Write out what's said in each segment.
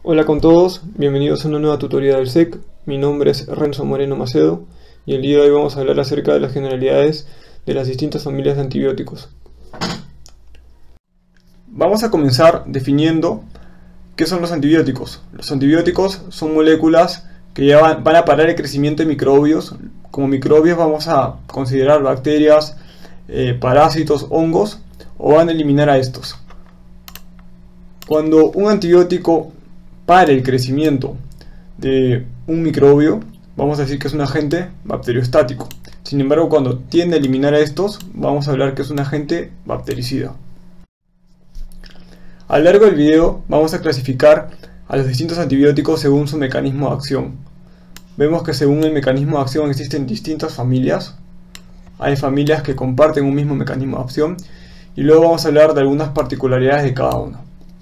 Hola con todos, bienvenidos a una nueva tutoría del SEC. Mi nombre es Renzo Moreno Macedo y el día de hoy vamos a hablar acerca de las generalidades de las distintas familias de antibióticos. Vamos a comenzar definiendo qué son los antibióticos. Los antibióticos son moléculas que van a parar el crecimiento de microbios. Como microbios vamos a considerar bacterias, parásitos, hongos, o van a eliminar a estos. Cuando un antibiótico para el crecimiento de un microbio, vamos a decir que es un agente bacteriostático. Sin embargo, cuando tiende a eliminar a estos, vamos a hablar que es un agente bactericida. A lo largo del video vamos a clasificar a los distintos antibióticos según su mecanismo de acción. Vemos que según el mecanismo de acción existen distintas familias. Hay familias que comparten un mismo mecanismo de acción y luego vamos a hablar de algunas particularidades de cada una.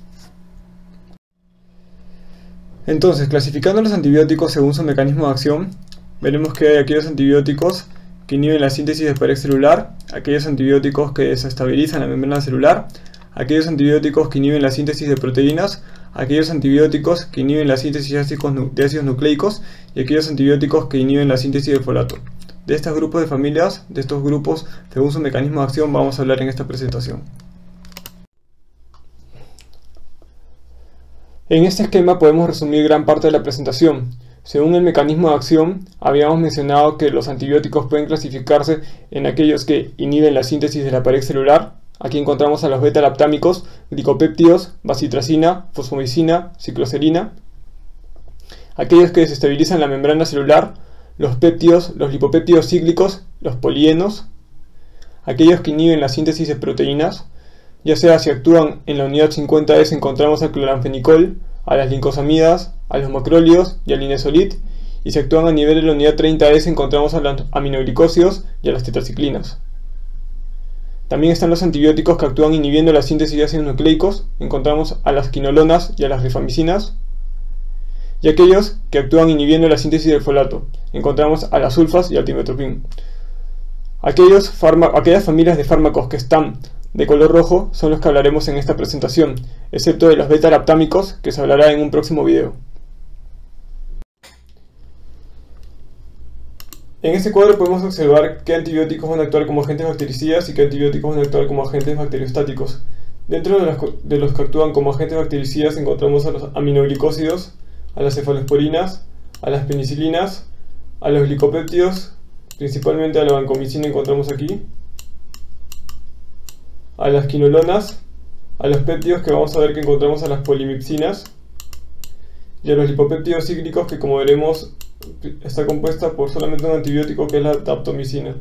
Entonces, clasificando los antibióticos según su mecanismo de acción, veremos que hay aquellos antibióticos que inhiben la síntesis de pared celular, aquellos antibióticos que desestabilizan la membrana celular, aquellos antibióticos que inhiben la síntesis de proteínas, aquellos antibióticos que inhiben la síntesis de ácidos nucleicos y aquellos antibióticos que inhiben la síntesis de folato. De estos grupos de familias, de estos grupos, según su mecanismo de acción, vamos a hablar en esta presentación. En este esquema podemos resumir gran parte de la presentación. Según el mecanismo de acción, habíamos mencionado que los antibióticos pueden clasificarse en aquellos que inhiben la síntesis de la pared celular. Aquí encontramos a los beta-lactámicos, glicopéptidos, bacitracina, fosfomicina, cicloserina. Aquellos que desestabilizan la membrana celular, los péptidos, los lipopéptidos cíclicos, los polienos. Aquellos que inhiben la síntesis de proteínas, ya sea si actúan en la unidad 50S encontramos al cloranfenicol, a las lincosamidas, a los macrólidos y al linezolid, y si actúan a nivel de la unidad 30S encontramos a los aminoglicósidos y a las tetraciclinas. También están los antibióticos que actúan inhibiendo la síntesis de ácidos nucleicos, encontramos a las quinolonas y a las rifamicinas, y aquellos que actúan inhibiendo la síntesis del folato, encontramos a las sulfas y al timetoprim. Aquellas familias de fármacos que están de color rojo son los que hablaremos en esta presentación, excepto de los beta-lactámicos que se hablará en un próximo video. En este cuadro podemos observar qué antibióticos van a actuar como agentes bactericidas y qué antibióticos van a actuar como agentes bacteriostáticos. Dentro de los que actúan como agentes bactericidas encontramos a los aminoglicósidos, a las cefalosporinas, a las penicilinas, a los glicopéptidos, principalmente a la vancomicina encontramos aquí, a las quinolonas, a los péptidos que vamos a ver que encontramos a las polimipsinas y a los lipopéptidos cíclicos que, como veremos, está compuesta por solamente un antibiótico que es la daptomicina.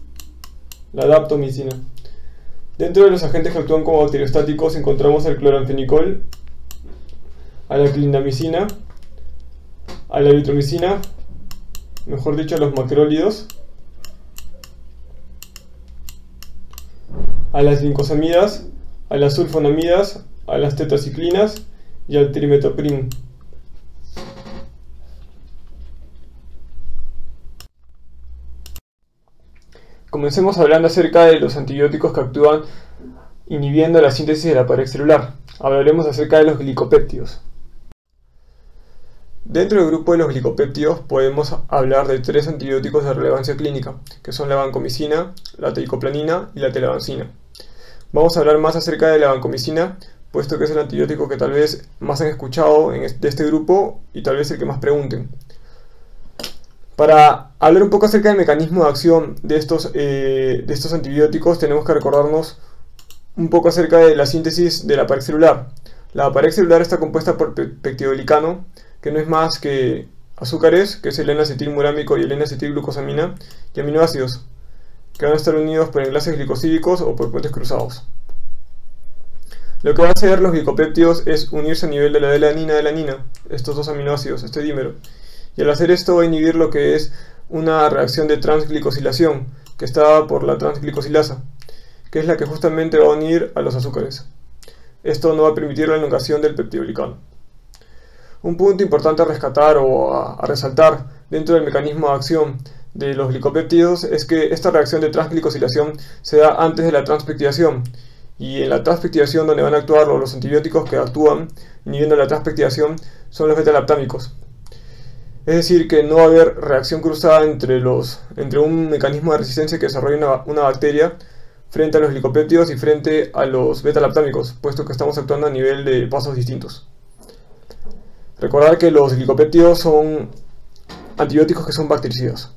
Dentro de los agentes que actúan como bacteriostáticos encontramos al cloranfenicol, a la clindamicina, a la eritromicina, mejor dicho a los macrólidos, a las lincosamidas, a las sulfonamidas, a las tetraciclinas y al trimetoprim. Comencemos hablando acerca de los antibióticos que actúan inhibiendo la síntesis de la pared celular. Hablaremos acerca de los glicopéptidos. Dentro del grupo de los glicopéptidos podemos hablar de tres antibióticos de relevancia clínica, que son la vancomicina, la teicoplanin y la telavancina. Vamos a hablar más acerca de la vancomicina, puesto que es el antibiótico que tal vez más han escuchado de este grupo y tal vez el que más pregunten. Para hablar un poco acerca del mecanismo de acción de estos antibióticos, tenemos que recordarnos un poco acerca de la síntesis de la pared celular. La pared celular está compuesta por peptidoglicano, que no es más que azúcares, que es el N-acetilmurámico y el N-acetilglucosamina, y aminoácidos, que van a estar unidos por enlaces glicosídicos o por puentes cruzados. Lo que van a hacer los glicopéptidos es unirse a nivel de la adelanina, estos dos aminoácidos, este dímero. Y al hacer esto va a inhibir lo que es una reacción de transglicosilación, que está dada por la transglicosilasa, que es la que justamente va a unir a los azúcares. Esto no va a permitir la elongación del peptidoglicano. Un punto importante a rescatar o a resaltar dentro del mecanismo de acción de los glicopéptidos es que esta reacción de transglicosilación se da antes de la transpeptidación Y en la transpectivación, donde van a actuar los antibióticos que actúan inhibiendo la transpectivación, son los beta-lactámicos. Es decir, que no va a haber reacción cruzada entre un mecanismo de resistencia que desarrolla una bacteria frente a los glicopéptidos y frente a los beta-lactámicos, puesto que estamos actuando a nivel de pasos distintos. Recordar que los glicopéptidos son antibióticos que son bactericidas.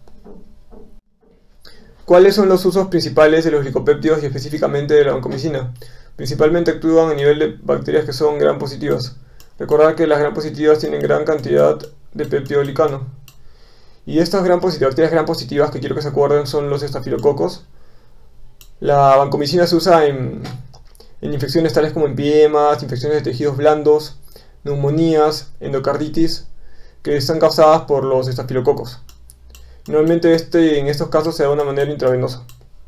¿Cuáles son los usos principales de los glicopéptidos y específicamente de la vancomicina? Principalmente actúan a nivel de bacterias que son gram positivas. Recordar que las gram positivas tienen gran cantidad de peptidoglicano. Y estas bacterias gram positivas que quiero que se acuerden son los estafilococos. La vancomicina se usa en infecciones tales como empiemas, infecciones de tejidos blandos, neumonías, endocarditis, que están causadas por los estafilococos. Normalmente en estos casos se da de una manera intravenosa.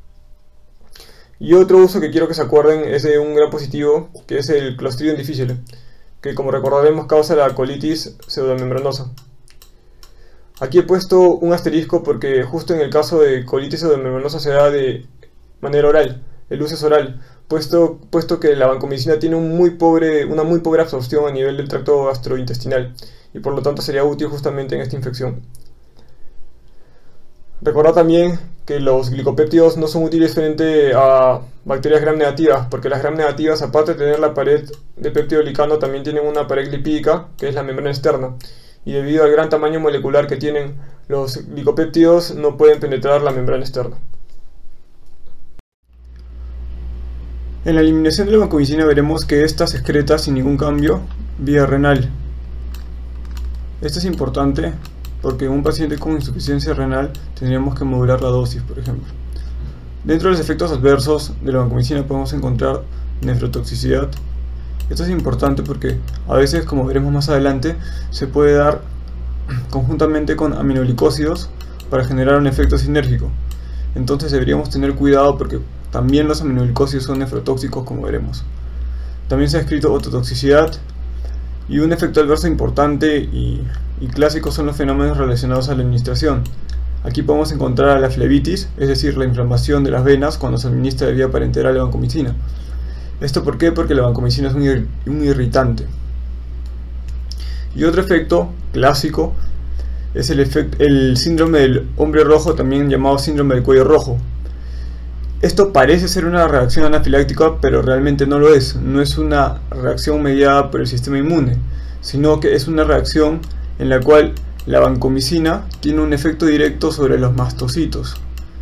Y otro uso que quiero que se acuerden es de un gram positivo, que es el Clostridium difficile, que como recordaremos causa la colitis pseudomembranosa. Aquí he puesto un asterisco porque justo en el caso de colitis pseudomembranosa se da de manera oral, el uso es oral, puesto que la vancomicina tiene una muy pobre absorción a nivel del tracto gastrointestinal y por lo tanto sería útil justamente en esta infección. Recordad también que los glicopéptidos no son útiles frente a bacterias gram negativas, porque las gram negativas, aparte de tener la pared de peptidoglicano, también tienen una pared lipídica, que es la membrana externa. Y debido al gran tamaño molecular que tienen los glicopéptidos, no pueden penetrar la membrana externa. En la eliminación de la vancomicina veremos que esta se excreta sin ningún cambio vía renal. Esto es importante porque en un paciente con insuficiencia renal tendríamos que modular la dosis, por ejemplo. Dentro de los efectos adversos de la vancomicina podemos encontrar nefrotoxicidad. Esto es importante porque a veces, como veremos más adelante, se puede dar conjuntamente con aminoglicósidos para generar un efecto sinérgico. Entonces deberíamos tener cuidado porque también los aminoglicósidos son nefrotóxicos, como veremos. También se ha descrito ototoxicidad. Y un efecto adverso importante y clásico son los fenómenos relacionados a la administración. Aquí podemos encontrar la flebitis, es decir, la inflamación de las venas cuando se administra vía parenteral la vancomicina. ¿Esto por qué? Porque la vancomicina es un irritante. Y otro efecto clásico es el síndrome del hombre rojo, también llamado síndrome del cuello rojo. Esto parece ser una reacción anafiláctica, pero realmente no lo es. No es una reacción mediada por el sistema inmune, sino que es una reacción en la cual la vancomicina tiene un efecto directo sobre los mastocitos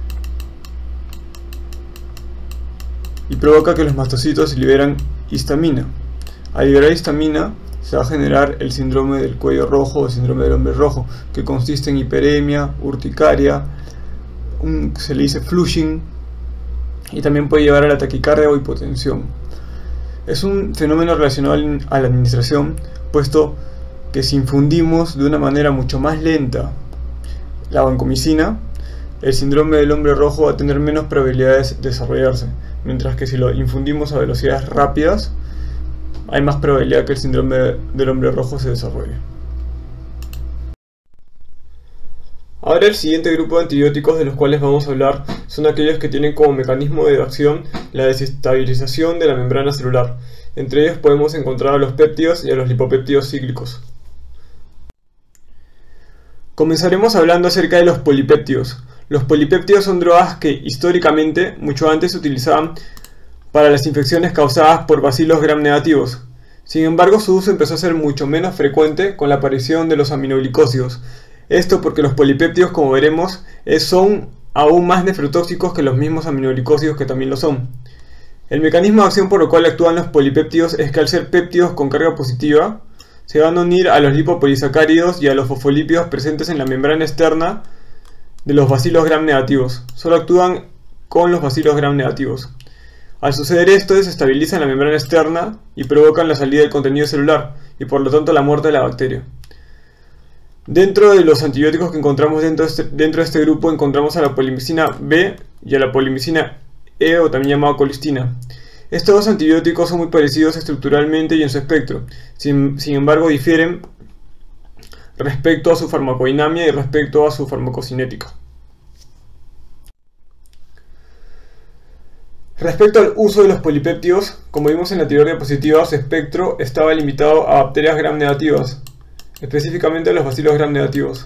y provoca que los mastocitos liberan histamina. Al liberar histamina se va a generar el síndrome del cuello rojo o síndrome del hombre rojo, que consiste en hiperemia, urticaria, se le dice flushing, y también puede llevar a la taquicardia o hipotensión. Es un fenómeno relacionado a la administración, puesto que si infundimos de una manera mucho más lenta la vancomicina, el síndrome del hombre rojo va a tener menos probabilidades de desarrollarse, mientras que si lo infundimos a velocidades rápidas, hay más probabilidad que el síndrome del hombre rojo se desarrolle. Ahora el siguiente grupo de antibióticos de los cuales vamos a hablar son aquellos que tienen como mecanismo de acción la desestabilización de la membrana celular. Entre ellos podemos encontrar a los péptidos y a los lipopéptidos cíclicos. Comenzaremos hablando acerca de los polipéptidos. Los polipéptidos son drogas que históricamente, mucho antes, se utilizaban para las infecciones causadas por bacilos gram negativos. Sin embargo, su uso empezó a ser mucho menos frecuente con la aparición de los aminoglicósidos. Esto porque los polipéptidos, como veremos, son aún más nefrotóxicos que los mismos aminoglicósidos, que también lo son. El mecanismo de acción por el cual actúan los polipéptidos es que al ser péptidos con carga positiva, se van a unir a los lipopolisacáridos y a los fosfolípidos presentes en la membrana externa de los bacilos gram negativos. Solo actúan con los bacilos gram negativos. Al suceder esto, desestabilizan la membrana externa y provocan la salida del contenido celular y por lo tanto la muerte de la bacteria. Dentro de los antibióticos que encontramos dentro de este grupo encontramos a la polimicina B y a la polimicina E, o también llamada colistina. Estos dos antibióticos son muy parecidos estructuralmente y en su espectro, sin embargo difieren respecto a su farmacodinámica y respecto a su farmacocinética. Respecto al uso de los polipéptidos, como vimos en la anterior diapositiva, su espectro estaba limitado a bacterias gram negativas, específicamente a los bacilos gram negativos.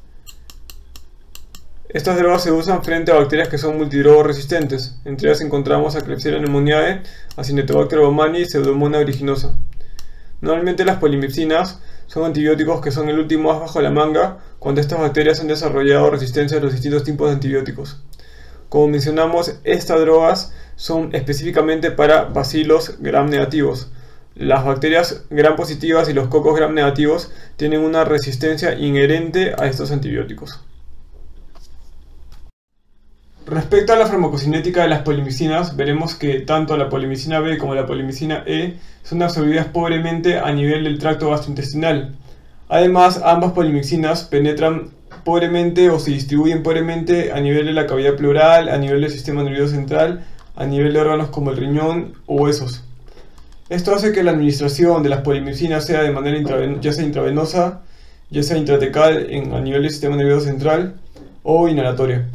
Estas drogas se usan frente a bacterias que son multidrogo-resistentes. Entre ellas encontramos a Klebsiella pneumoniae, Acinetobacter baumannii y Pseudomonas aeruginosa. Normalmente las polimipsinas son antibióticos que son el último as bajo la manga cuando estas bacterias han desarrollado resistencia a los distintos tipos de antibióticos. Como mencionamos, estas drogas son específicamente para bacilos gram negativos. Las bacterias gram positivas y los cocos gram negativos tienen una resistencia inherente a estos antibióticos. Respecto a la farmacocinética de las polimicinas, veremos que tanto la polimicina B como la polimicina E son absorbidas pobremente a nivel del tracto gastrointestinal. Además, ambas polimicinas penetran pobremente o se distribuyen pobremente a nivel de la cavidad pleural, a nivel del sistema nervioso central, a nivel de órganos como el riñón o huesos. Esto hace que la administración de las polimicinas sea de manera ya sea intravenosa, ya sea intratecal a nivel del sistema nervioso central o inhalatoria.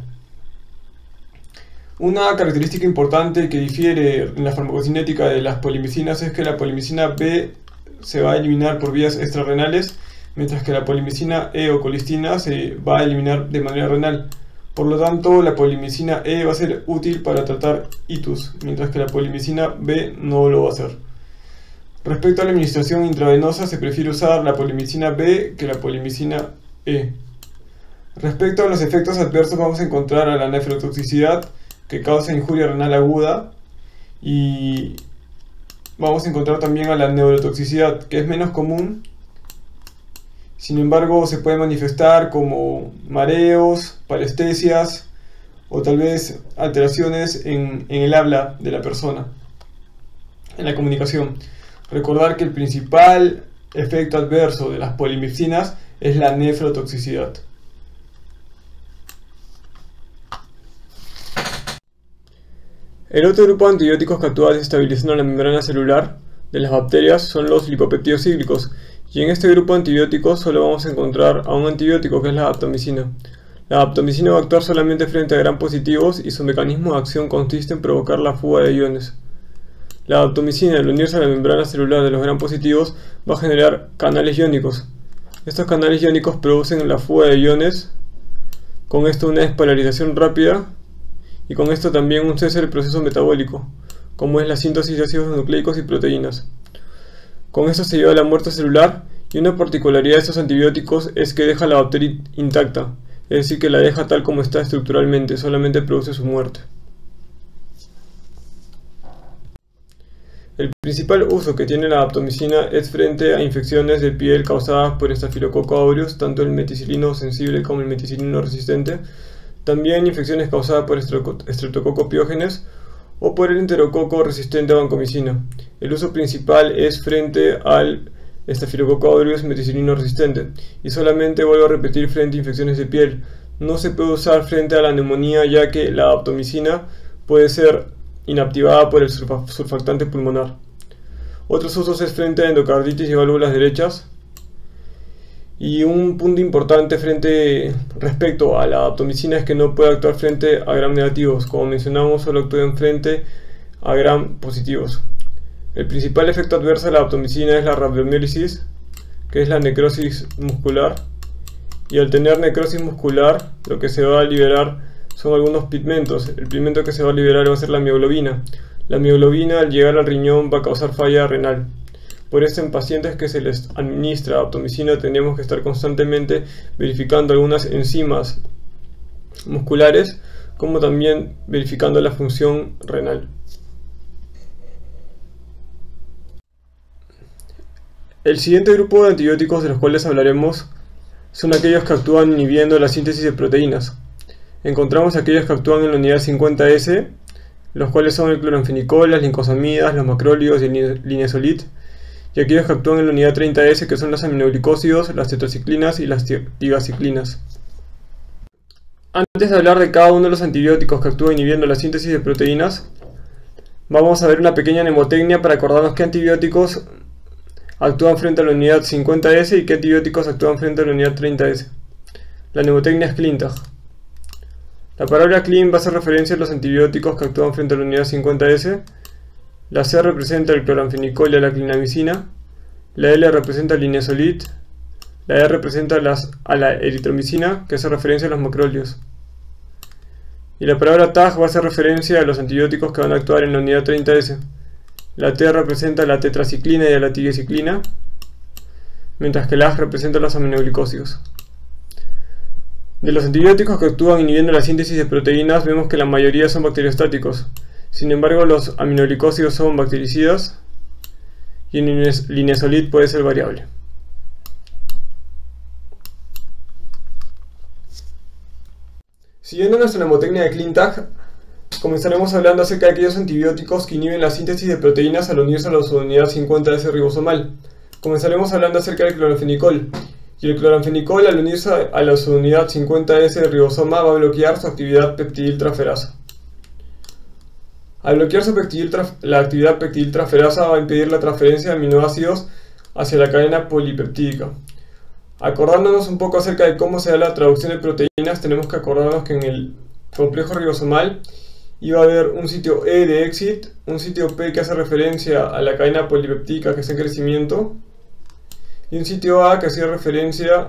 Una característica importante que difiere en la farmacocinética de las polimicinas es que la polimicina B se va a eliminar por vías extrarrenales, mientras que la polimicina E o colistina se va a eliminar de manera renal. Por lo tanto, la polimicina E va a ser útil para tratar itus, mientras que la polimicina B no lo va a hacer. Respecto a la administración intravenosa, se prefiere usar la polimicina B que la polimicina E. Respecto a los efectos adversos, vamos a encontrar a la nefrotoxicidad, que causa injuria renal aguda, y vamos a encontrar también a la neurotoxicidad, que es menos común. Sin embargo, se puede manifestar como mareos, parestesias o tal vez alteraciones en el habla de la persona, en la comunicación. Recordar que el principal efecto adverso de las polimipsinas es la nefrotoxicidad. El otro grupo de antibióticos que actúa desestabilizando la membrana celular de las bacterias son los lipopéptidos cíclicos, y en este grupo de antibióticos solo vamos a encontrar a un antibiótico, que es la daptomicina. La daptomicina va a actuar solamente frente a gram positivos y su mecanismo de acción consiste en provocar la fuga de iones. La daptomicina, al unirse a la membrana celular de los gram positivos, va a generar canales iónicos. Estos canales iónicos producen la fuga de iones, con esto una despolarización rápida, y con esto también un cese del proceso metabólico, como es la síntesis de ácidos nucleicos y proteínas. Con esto se lleva a la muerte celular, y una particularidad de estos antibióticos es que deja la bacteria intacta, es decir, que la deja tal como está estructuralmente, solamente produce su muerte. El principal uso que tiene la daptomicina es frente a infecciones de piel causadas por Staphylococcus aureus, tanto el meticilino sensible como el meticilino resistente. También infecciones causadas por Streptococcus pyogenes o por el enterococo resistente a vancomicina. El uso principal es frente al Staphylococcus aureus meticilino resistente, y solamente, vuelvo a repetir, frente a infecciones de piel. No se puede usar frente a la neumonía, ya que la daptomicina puede ser inactivada por el surfactante pulmonar. Otros usos es frente a endocarditis y válvulas derechas. Y un punto importante respecto a la daptomicina es que no puede actuar frente a gram negativos. Como mencionamos, solo actúa en frente a gram positivos. El principal efecto adverso de la daptomicina es la rhabdomiólisis, que es la necrosis muscular. Y al tener necrosis muscular, lo que se va a liberar son algunos pigmentos. El pigmento que se va a liberar va a ser la mioglobina. La mioglobina, al llegar al riñón, va a causar falla renal. Por eso, en pacientes que se les administra daptomicina tendríamos que estar constantemente verificando algunas enzimas musculares, como también verificando la función renal. El siguiente grupo de antibióticos de los cuales hablaremos son aquellos que actúan inhibiendo la síntesis de proteínas. Encontramos aquellos que actúan en la unidad 50S, los cuales son el cloranfenicol, las lincosamidas, los macrólidos y el linezolid, y aquellos que actúan en la unidad 30S, que son los aminoglicósidos, las tetraciclinas y las tigaciclinas. Antes de hablar de cada uno de los antibióticos que actúan inhibiendo la síntesis de proteínas, vamos a ver una pequeña mnemotecnia para acordarnos qué antibióticos actúan frente a la unidad 50S y qué antibióticos actúan frente a la unidad 30S. La mnemotecnia es CLINTAG. La palabra clean va a hacer referencia a los antibióticos que actúan frente a la unidad 50S. La C representa el cloranfenicol y a la clindamicina. La L representa el linezolid. La E representa a la eritromicina, que hace referencia a los macrólidos. Y la palabra TAG va a hacer referencia a los antibióticos que van a actuar en la unidad 30S. La T representa a la tetraciclina y a la tigecyclina, mientras que la AG representa a los aminoglicósidos. De los antibióticos que actúan inhibiendo la síntesis de proteínas, vemos que la mayoría son bacteriostáticos. Sin embargo, los aminoglicósidos son bactericidas y el linezolid puede ser variable. Siguiendo nuestra mnemotecnia de CleanTag, comenzaremos hablando acerca de aquellos antibióticos que inhiben la síntesis de proteínas al unirse a la subunidad 50S ribosomal. Comenzaremos hablando acerca del cloranfenicol. Y el cloranfenicol, al unirse a la subunidad 50S de ribosoma, va a bloquear su actividad peptidiltraferasa. Al bloquear la actividad peptidiltraferasa va a impedir la transferencia de aminoácidos hacia la cadena polipeptídica. Acordándonos un poco acerca de cómo se da la traducción de proteínas, tenemos que acordarnos que en el complejo ribosomal iba a haber un sitio E de exit, un sitio P que hace referencia a la cadena polipeptídica que está en crecimiento, y un sitio A que hace referencia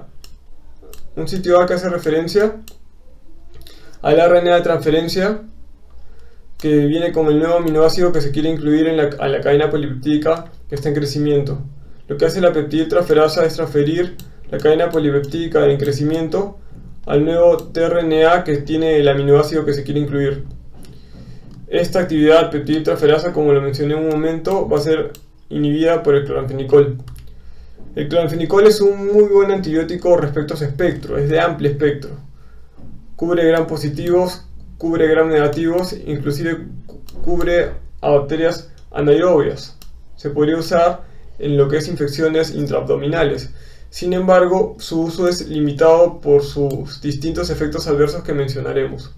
al RNA de transferencia que viene con el nuevo aminoácido que se quiere incluir a la cadena polipeptídica que está en crecimiento. Lo que hace la peptidiltraferasa es transferir la cadena polipeptídica en crecimiento al nuevo tRNA que tiene el aminoácido que se quiere incluir. Esta actividad peptidiltraferasa, como lo mencioné en un momento, va a ser inhibida por el cloranfenicol. El cloranfenicol es un muy buen antibiótico respecto a su espectro, es de amplio espectro. Cubre gram positivos, cubre gram negativos, inclusive cubre a bacterias anaerobias. Se podría usar en lo que es infecciones intraabdominales. Sin embargo, su uso es limitado por sus distintos efectos adversos que mencionaremos.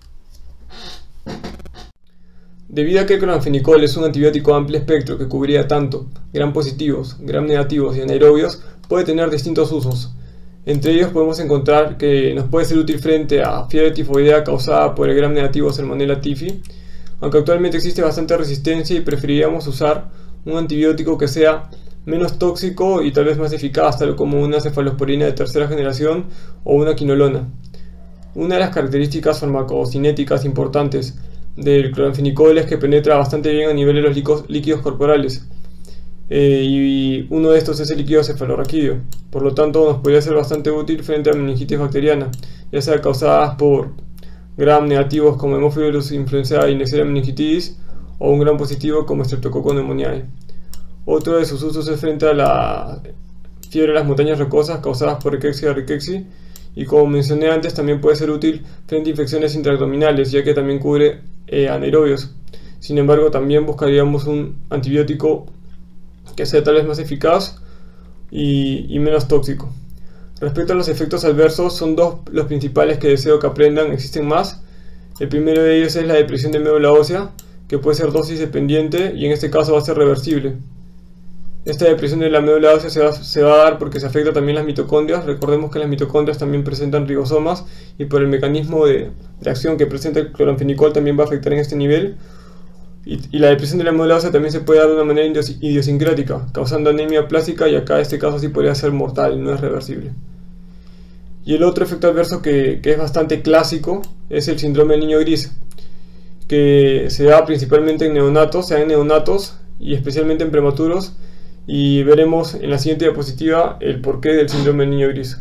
Debido a que el cloranfenicol es un antibiótico de amplio espectro que cubría tanto gram positivos, gram negativos y anaerobios, puede tener distintos usos. Entre ellos podemos encontrar que nos puede ser útil frente a fiebre tifoidea causada por el gram negativo Salmonella typhi, aunque actualmente existe bastante resistencia y preferiríamos usar un antibiótico que sea menos tóxico y tal vez más eficaz, tal como una cefalosporina de tercera generación o una quinolona. Una de las características farmacocinéticas importantes del cloranfenicol es que penetra bastante bien a nivel de los líquidos corporales, y uno de estos es el líquido cefalorraquídeo. Por lo tanto, nos podría ser bastante útil frente a meningitis bacteriana, ya sea causadas por gram negativos como Haemophilus influenzae y Neisseria meningitis, o un gram positivo como Streptococcus pneumoniae. Otro de sus usos es frente a la fiebre de las montañas rocosas causadas por Rickettsia rickettsii, y como mencioné antes, también puede ser útil frente a infecciones intraabdominales, ya que también cubre anaerobios. Sin embargo, también buscaríamos un antibiótico que sea tal vez más eficaz y menos tóxico. Respecto a los efectos adversos, son dos los principales que deseo que aprendan, existen más. El primero de ellos es la depresión de médula ósea, que puede ser dosis dependiente y en este caso va a ser reversible. Esta depresión de la médula ósea se va a dar porque se afecta también las mitocondrias. Recordemos que las mitocondrias también presentan ribosomas y por el mecanismo de acción que presenta el cloranfenicol también va a afectar en este nivel. Y la depresión de la médula ósea también se puede dar de una manera idiosincrática, causando anemia plástica, y acá en este caso sí podría ser mortal, no es reversible. Y el otro efecto adverso que es bastante clásico es el síndrome del niño gris, que se da principalmente en neonatos, y especialmente en prematuros, y veremos en la siguiente diapositiva el porqué del síndrome del niño gris.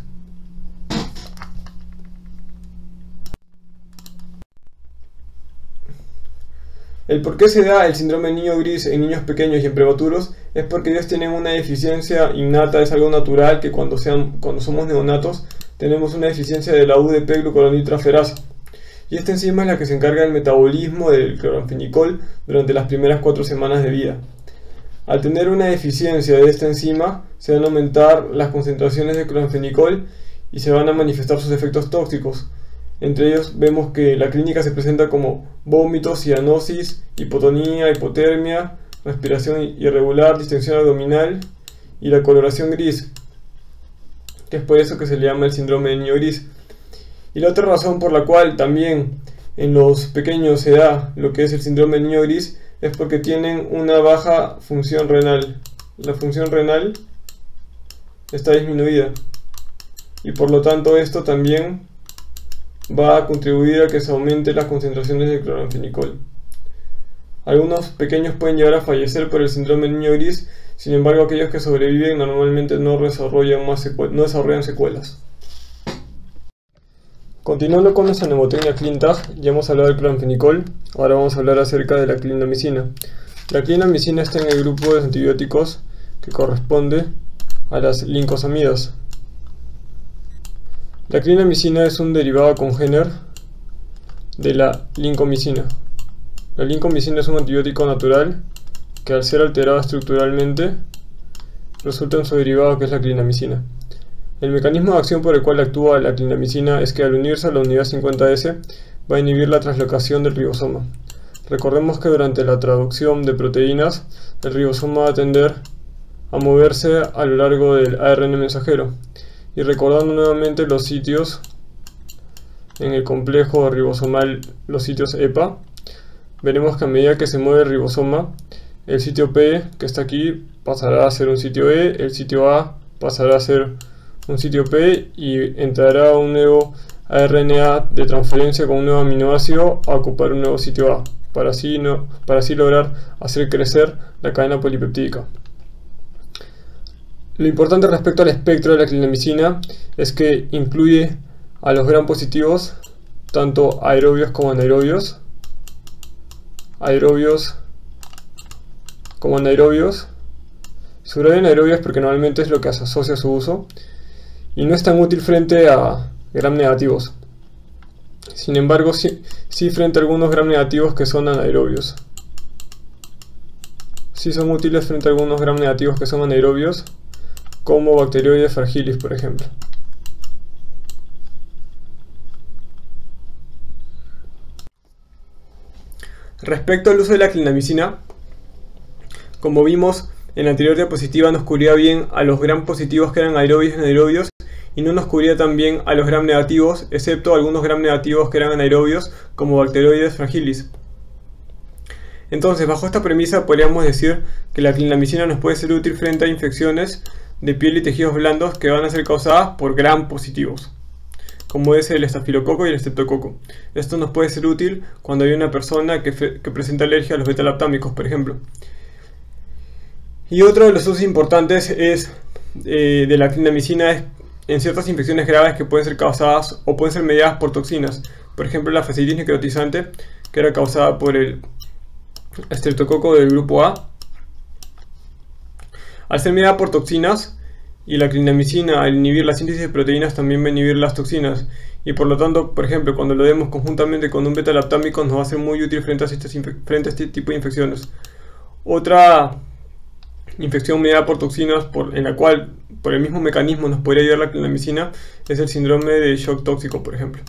El por qué se da el síndrome del niño gris en niños pequeños y en prematuros es porque ellos tienen una deficiencia innata, es algo natural que cuando somos neonatos tenemos una deficiencia de la UDP-glucuroniltraferasa. Y esta enzima es la que se encarga del metabolismo del cloranfenicol durante las primeras 4 semanas de vida. Al tener una deficiencia de esta enzima, se van a aumentar las concentraciones de cloranfenicol y se van a manifestar sus efectos tóxicos. Entre ellos vemos que la clínica se presenta como vómitos, cianosis, hipotonía, hipotermia, respiración irregular, distensión abdominal y la coloración gris, que es por eso que se le llama el síndrome del niño gris. Y la otra razón por la cual también en los pequeños se da lo que es el síndrome del niño gris es porque tienen una baja función renal. La función renal está disminuida y por lo tanto esto también va a contribuir a que se aumente las concentraciones de cloranfenicol. Algunos pequeños pueden llegar a fallecer por el síndrome del niño gris, sin embargo aquellos que sobreviven normalmente no desarrollan secuelas. Continuando con nuestra mnemotecnia ClinTag, ya hemos hablado del cloranfenicol, ahora vamos a hablar acerca de la clindamicina. La clindamicina está en el grupo de antibióticos que corresponde a las lincosamidas. La clindamicina es un derivado congéner de la lincomicina. La lincomicina es un antibiótico natural que al ser alterado estructuralmente resulta en su derivado que es la clindamicina. El mecanismo de acción por el cual actúa la clindamicina es que al unirse a la unidad 50S va a inhibir la translocación del ribosoma. Recordemos que durante la traducción de proteínas el ribosoma va a tender a moverse a lo largo del ARN mensajero. Y recordando nuevamente los sitios en el complejo ribosomal, los sitios EPA, veremos que a medida que se mueve el ribosoma, el sitio P que está aquí pasará a ser un sitio E, el sitio A pasará a ser un sitio P y entrará un nuevo RNA de transferencia con un nuevo aminoácido a ocupar un nuevo sitio A, para así lograr hacer crecer la cadena polipeptídica. Lo importante respecto al espectro de la clindamicina es que incluye a los gram positivos, tanto aerobios como anaerobios. Subrayo anaerobios porque normalmente es lo que se asocia a su uso y no es tan útil frente a gram negativos. Sin embargo, sí frente a algunos gram negativos que son anaerobios. Sí son útiles frente a algunos gram negativos que son anaerobios, como Bacteroides fragilis, por ejemplo. Respecto al uso de la clindamicina, como vimos en la anterior diapositiva, nos cubría bien a los gram positivos que eran aerobios y anaerobios y no nos cubría tan bien a los gram negativos, excepto algunos gram negativos que eran anaerobios, como Bacteroides fragilis. Entonces, bajo esta premisa podríamos decir que la clindamicina nos puede ser útil frente a infecciones de piel y tejidos blandos que van a ser causadas por gram positivos, como es el estafilococo y el estreptococo. Esto nos puede ser útil cuando hay una persona que presenta alergia a los beta-lactámicos, por ejemplo. Y otro de los usos importantes de la clindamicina es en ciertas infecciones graves que pueden ser causadas o pueden ser mediadas por toxinas. Por ejemplo, la fasciitis necrotizante, que era causada por el estreptococo del grupo A. Al ser mediada por toxinas, y la clindamicina al inhibir la síntesis de proteínas también va a inhibir las toxinas, y por lo tanto, por ejemplo, cuando lo demos conjuntamente con un beta-lactámico nos va a ser muy útil frente a este tipo de infecciones. Otra infección mediada por toxinas en la cual por el mismo mecanismo nos podría ayudar la clindamicina es el síndrome de shock tóxico, por ejemplo.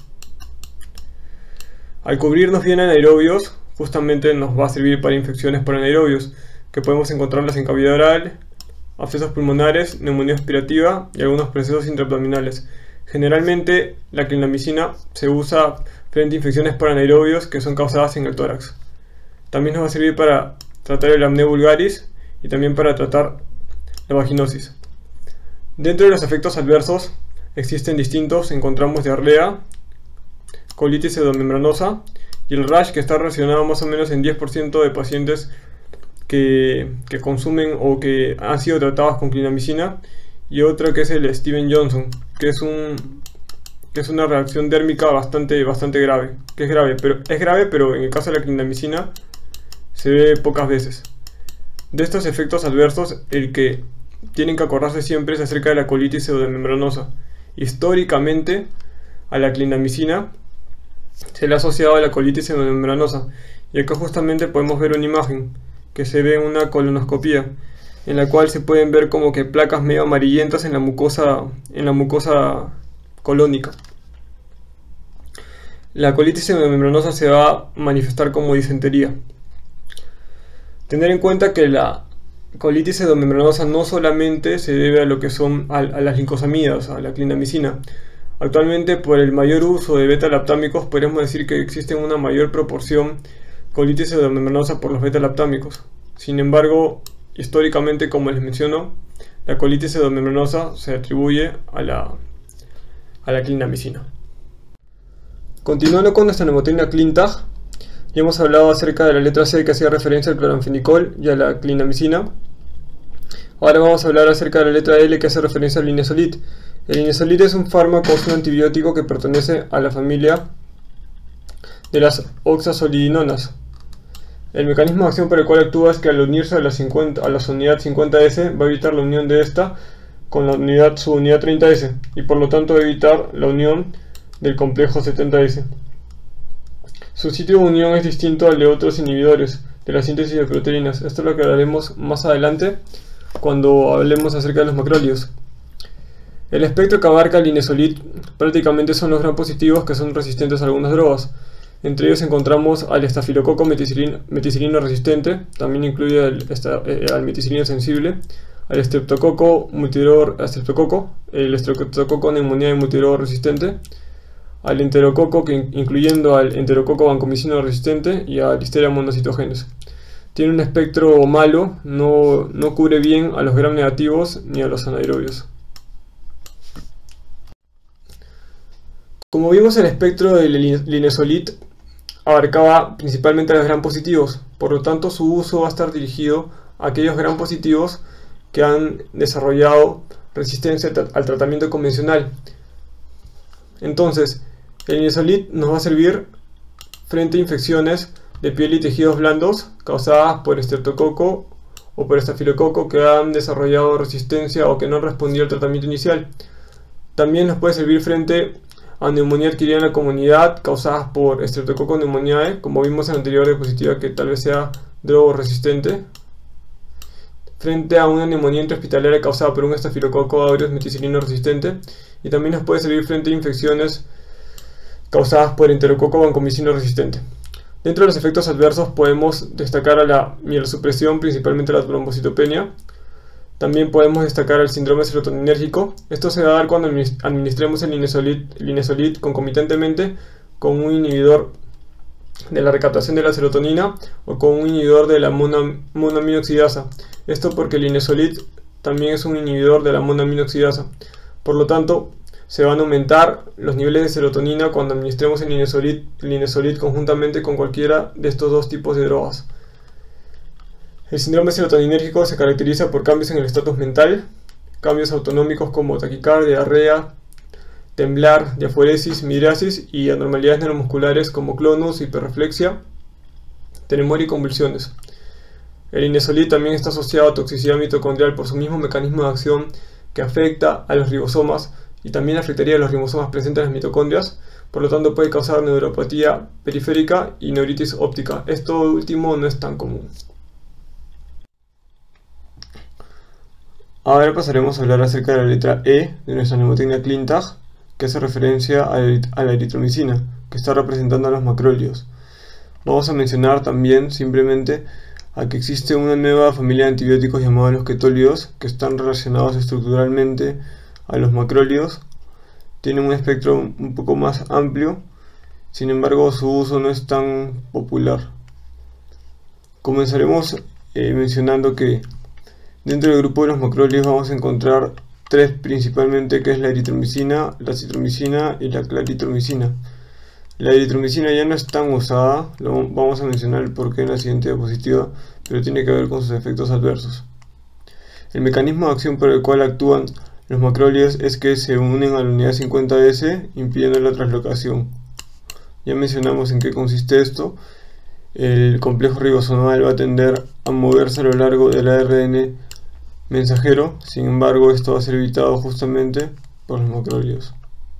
Al cubrirnos bien anaerobios, justamente nos va a servir para infecciones por anaerobios, que podemos encontrarlas en cavidad oral, abscesos pulmonares, neumonía aspirativa y algunos procesos intraabdominales. Generalmente la clindamicina se usa frente a infecciones por anaerobios que son causadas en el tórax. También nos va a servir para tratar el apnea vulgaris y también para tratar la vaginosis. Dentro de los efectos adversos existen distintos, encontramos diarrea, colitis pseudomembranosa y el rash, que está relacionado más o menos en 10% de pacientes que consumen o que han sido tratados con clindamicina, y otra que es el Steven-Johnson, que es una reacción dérmica bastante grave, es grave, pero en el caso de la clindamicina se ve pocas veces. De estos efectos adversos, el que tienen que acordarse siempre es acerca de la colitis pseudomembranosa. Históricamente, a la clindamicina se le ha asociado a la colitis pseudomembranosa, y acá justamente podemos ver una imagen que se ve en una colonoscopía, en la cual se pueden ver como que placas medio amarillentas en la mucosa colónica. La colitis pseudomembranosa se va a manifestar como disentería. Tener en cuenta que la colitis pseudomembranosa no solamente se debe a lo que son a las lincosamidas, a la clindamicina. Actualmente, por el mayor uso de beta-lactámicos, podríamos decir que existe una mayor proporción colitis pseudomembranosa por los beta-lactámicos. Sin embargo, históricamente, como les menciono, la colitis pseudomembranosa se atribuye a la clindamicina. Continuando con nuestra neumotrina Clintag, ya hemos hablado acerca de la letra C que hacía referencia al cloranfenicol y a la clindamicina. Ahora vamos a hablar acerca de la letra L que hace referencia al linezolid. El linezolid es un fármaco, es un antibiótico que pertenece a la familia de las oxazolidinonas. El mecanismo de acción por el cual actúa es que al unirse a la unidad 50S va a evitar la unión de esta con la subunidad 30S y por lo tanto va a evitar la unión del complejo 70S. Su sitio de unión es distinto al de otros inhibidores de la síntesis de proteínas. Esto lo aclararemos más adelante cuando hablemos acerca de los macrólidos. El espectro que abarca el linezolid prácticamente son los gram positivos que son resistentes a algunas drogas. Entre ellos encontramos al estafilococo meticilino resistente, también incluye al meticilino sensible, al streptococo el streptococo neumonía multidroga resistente, al enterococo, incluyendo al enterococo vancomicino resistente, y a Listeria monocytogenes. Tiene un espectro malo, no cubre bien a los gram negativos ni a los anaerobios. Como vimos, el espectro del linezolid abarcaba principalmente a los gram positivos, por lo tanto su uso va a estar dirigido a aquellos gram positivos que han desarrollado resistencia al tratamiento convencional. Entonces, el linezolid nos va a servir frente a infecciones de piel y tejidos blandos causadas por estreptococo o por estafilococo que han desarrollado resistencia o que no han respondido al tratamiento inicial. También nos puede servir frente a neumonía adquirida en la comunidad causadas por Streptococcus pneumoniae, como vimos en la anterior diapositiva, que tal vez sea drogo-resistente, frente a una neumonía intrahospitalaria causada por un estafilococo aureus meticilino resistente, y también nos puede servir frente a infecciones causadas por enterococo vancomicino resistente. Dentro de los efectos adversos podemos destacar a la mielosupresión, principalmente la trombocitopenia. También podemos destacar el síndrome serotoninérgico. Esto se va a dar cuando administremos el linezolid concomitantemente con un inhibidor de la recaptación de la serotonina o con un inhibidor de la monoaminoxidasa. Esto porque el linezolid también es un inhibidor de la monoaminoxidasa. Por lo tanto, se van a aumentar los niveles de serotonina cuando administremos el linezolid conjuntamente con cualquiera de estos dos tipos de drogas. El síndrome serotoninérgico se caracteriza por cambios en el estatus mental, cambios autonómicos como taquicardia, diarrea, temblar, diaforesis, midriasis y anormalidades neuromusculares como clonus, hiperreflexia, tremoria y convulsiones. El linezolid también está asociado a toxicidad mitocondrial por su mismo mecanismo de acción que afecta a los ribosomas y también afectaría a los ribosomas presentes en las mitocondrias, por lo tanto puede causar neuropatía periférica y neuritis óptica. Esto último no es tan común. Ahora pasaremos a hablar acerca de la letra E de nuestra neumotrina Clintag, que hace referencia a la eritromicina, que está representando a los macrólidos. Vamos a mencionar también simplemente a que existe una nueva familia de antibióticos llamados los ketólidos, que están relacionados estructuralmente a los macrólidos. Tienen un espectro un poco más amplio, sin embargo su uso no es tan popular. Comenzaremos mencionando que dentro del grupo de los macrólidos vamos a encontrar tres principalmente, que es la eritromicina, la citromicina y la claritromicina. La eritromicina ya no es tan usada, vamos a mencionar el porqué en la siguiente diapositiva, pero tiene que ver con sus efectos adversos. El mecanismo de acción por el cual actúan los macrólidos es que se unen a la unidad 50S impidiendo la translocación. Ya mencionamos en qué consiste esto. El complejo ribosomal va a tender a moverse a lo largo del ARN mensajero, sin embargo esto va a ser evitado justamente por los macrólidos.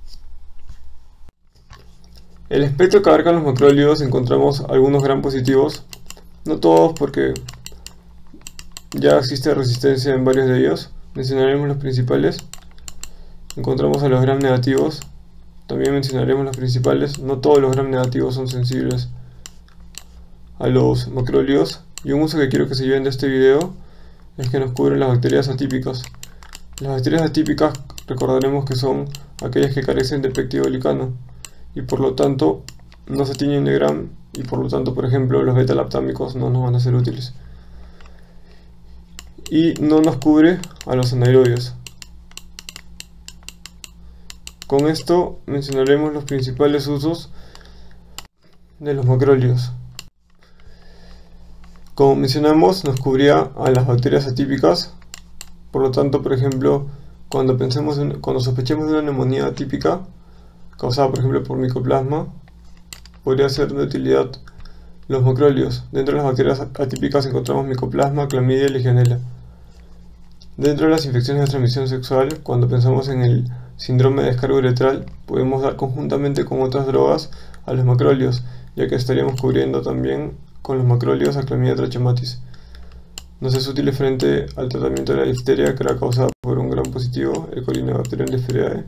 El espectro que abarcan los macrólidos encontramos algunos gram positivos, no todos porque ya existe resistencia en varios de ellos, mencionaremos los principales. Encontramos a los gram negativos, también mencionaremos los principales. No todos los gram negativos son sensibles a los macrólidos, y un uso que quiero que se lleven de este video es que nos cubren las bacterias atípicas. Las bacterias atípicas recordaremos que son aquellas que carecen de peptidoglicano y por lo tanto no se tiñen de Gram y por lo tanto, por ejemplo, los beta-lactámicos no nos van a ser útiles. Y no nos cubre a los anaerobios. Con esto mencionaremos los principales usos de los macrólidos. Como mencionamos, nos cubría a las bacterias atípicas. Por lo tanto, por ejemplo, cuando sospechemos de una neumonía atípica causada, por ejemplo, por micoplasma, podría ser de utilidad los macrólidos. Dentro de las bacterias atípicas encontramos micoplasma, clamidia y legionela. Dentro de las infecciones de transmisión sexual, cuando pensamos en el síndrome de descarga uretral, podemos dar conjuntamente con otras drogas a los macrólidos, ya que estaríamos cubriendo también con los macrólidos a Clamidia trachomatis. Nos es útil frente al tratamiento de la difteria, que era causada por un gram positivo, el Corynebacterium diphtheriae.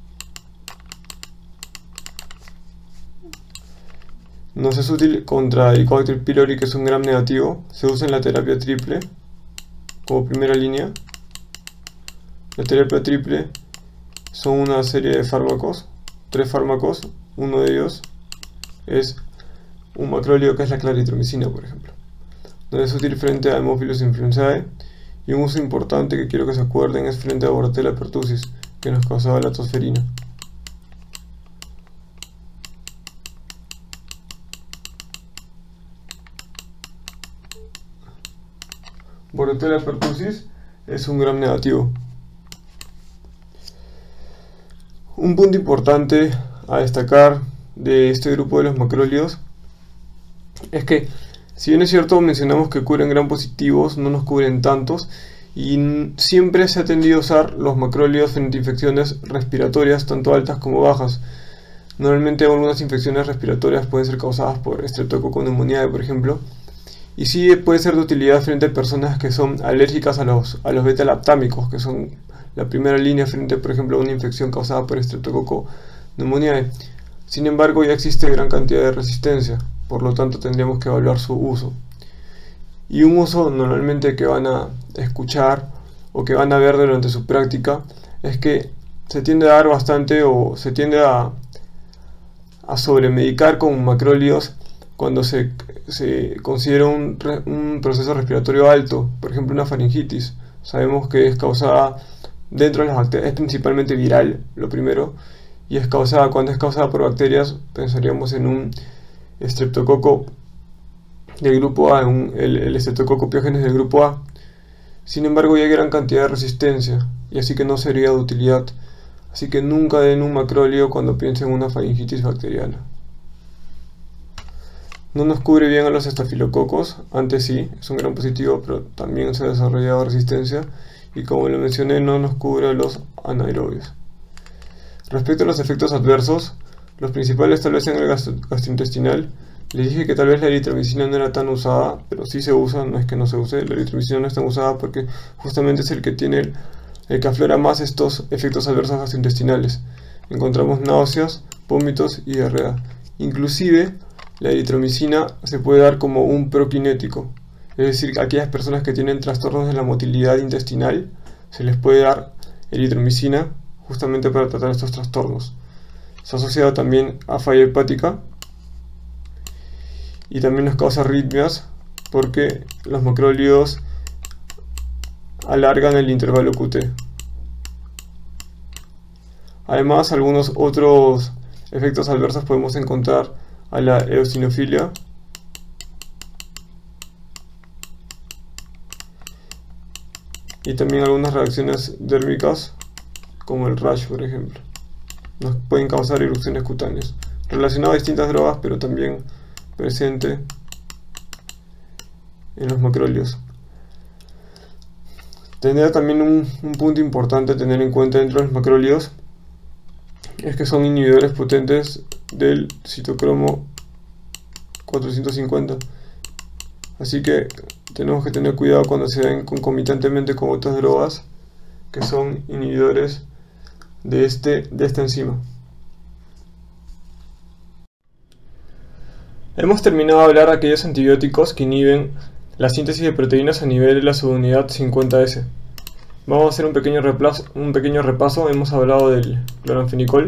Nos es útil contra Helicobacter pylori, que es un gram negativo. Se usa en la terapia triple como primera línea. La terapia triple son una serie de fármacos, 3 fármacos. Uno de ellos es un macrólido que es la claritromicina, por ejemplo. Nos es útil frente a Haemophilus influenzae, y un uso importante que quiero que se acuerden es frente a Bordetella pertussis, que nos causaba la tosferina. Bordetella pertussis es un gram negativo. Un punto importante a destacar de este grupo de los macrólidos es que, si bien es cierto, mencionamos que cubren gram positivos, no nos cubren tantos, y siempre se ha tendido a usar los macrólidos frente a infecciones respiratorias, tanto altas como bajas. Normalmente algunas infecciones respiratorias pueden ser causadas por Streptococcus pneumoniae, por ejemplo, y sí puede ser de utilidad frente a personas que son alérgicas a los beta-lactámicos, que son la primera línea frente, por ejemplo, a una infección causada por Streptococcus pneumoniae. Sin embargo, ya existe gran cantidad de resistencia, por lo tanto tendríamos que evaluar su uso. Y un uso normalmente que van a escuchar o que van a ver durante su práctica es que se tiende a dar bastante, o se tiende a sobremedicar con macrólidos cuando se considera un proceso respiratorio alto, por ejemplo una faringitis. Sabemos que es causada dentro de las bacterias, es principalmente viral, lo primero, y cuando es causada por bacterias, pensaríamos en un estreptococo del grupo A, el estreptococo piógenes del grupo A. Sin embargo, ya hay gran cantidad de resistencia, y así que no sería de utilidad. Así que nunca den un macróleo cuando piensen en una faringitis bacteriana. No nos cubre bien a los estafilococos, antes sí, es un gran positivo, pero también se ha desarrollado resistencia, y como lo mencioné, no nos cubre a los anaerobios. Respecto a los efectos adversos, los principales tal vez en el gastrointestinal. Les dije que tal vez la eritromicina no era tan usada, pero sí se usa, no es que no se use. La eritromicina no es tan usada porque justamente es el que aflora más estos efectos adversos gastrointestinales. Encontramos náuseas, vómitos y diarrea. Inclusive, la eritromicina se puede dar como un prokinético, es decir, a aquellas personas que tienen trastornos de la motilidad intestinal, se les puede dar eritromicina justamente para tratar estos trastornos. Se ha asociado también a falla hepática y también nos causa arritmias porque los macrólidos alargan el intervalo QT. Además, algunos otros efectos adversos podemos encontrar a la eosinofilia, y también algunas reacciones dérmicas como el rash, por ejemplo. Nos pueden causar erupciones cutáneas relacionado a distintas drogas, pero también presente en los macrólidos. Tendría también un punto importante a tener en cuenta dentro de los macrólidos, es que son inhibidores potentes del citocromo 450, así que tenemos que tener cuidado cuando se den concomitantemente con otras drogas que son inhibidores de esta enzima. Hemos terminado de hablar de aquellos antibióticos que inhiben la síntesis de proteínas a nivel de la subunidad 50S. Vamos a hacer un pequeño repaso. Hemos hablado del cloranfenicol.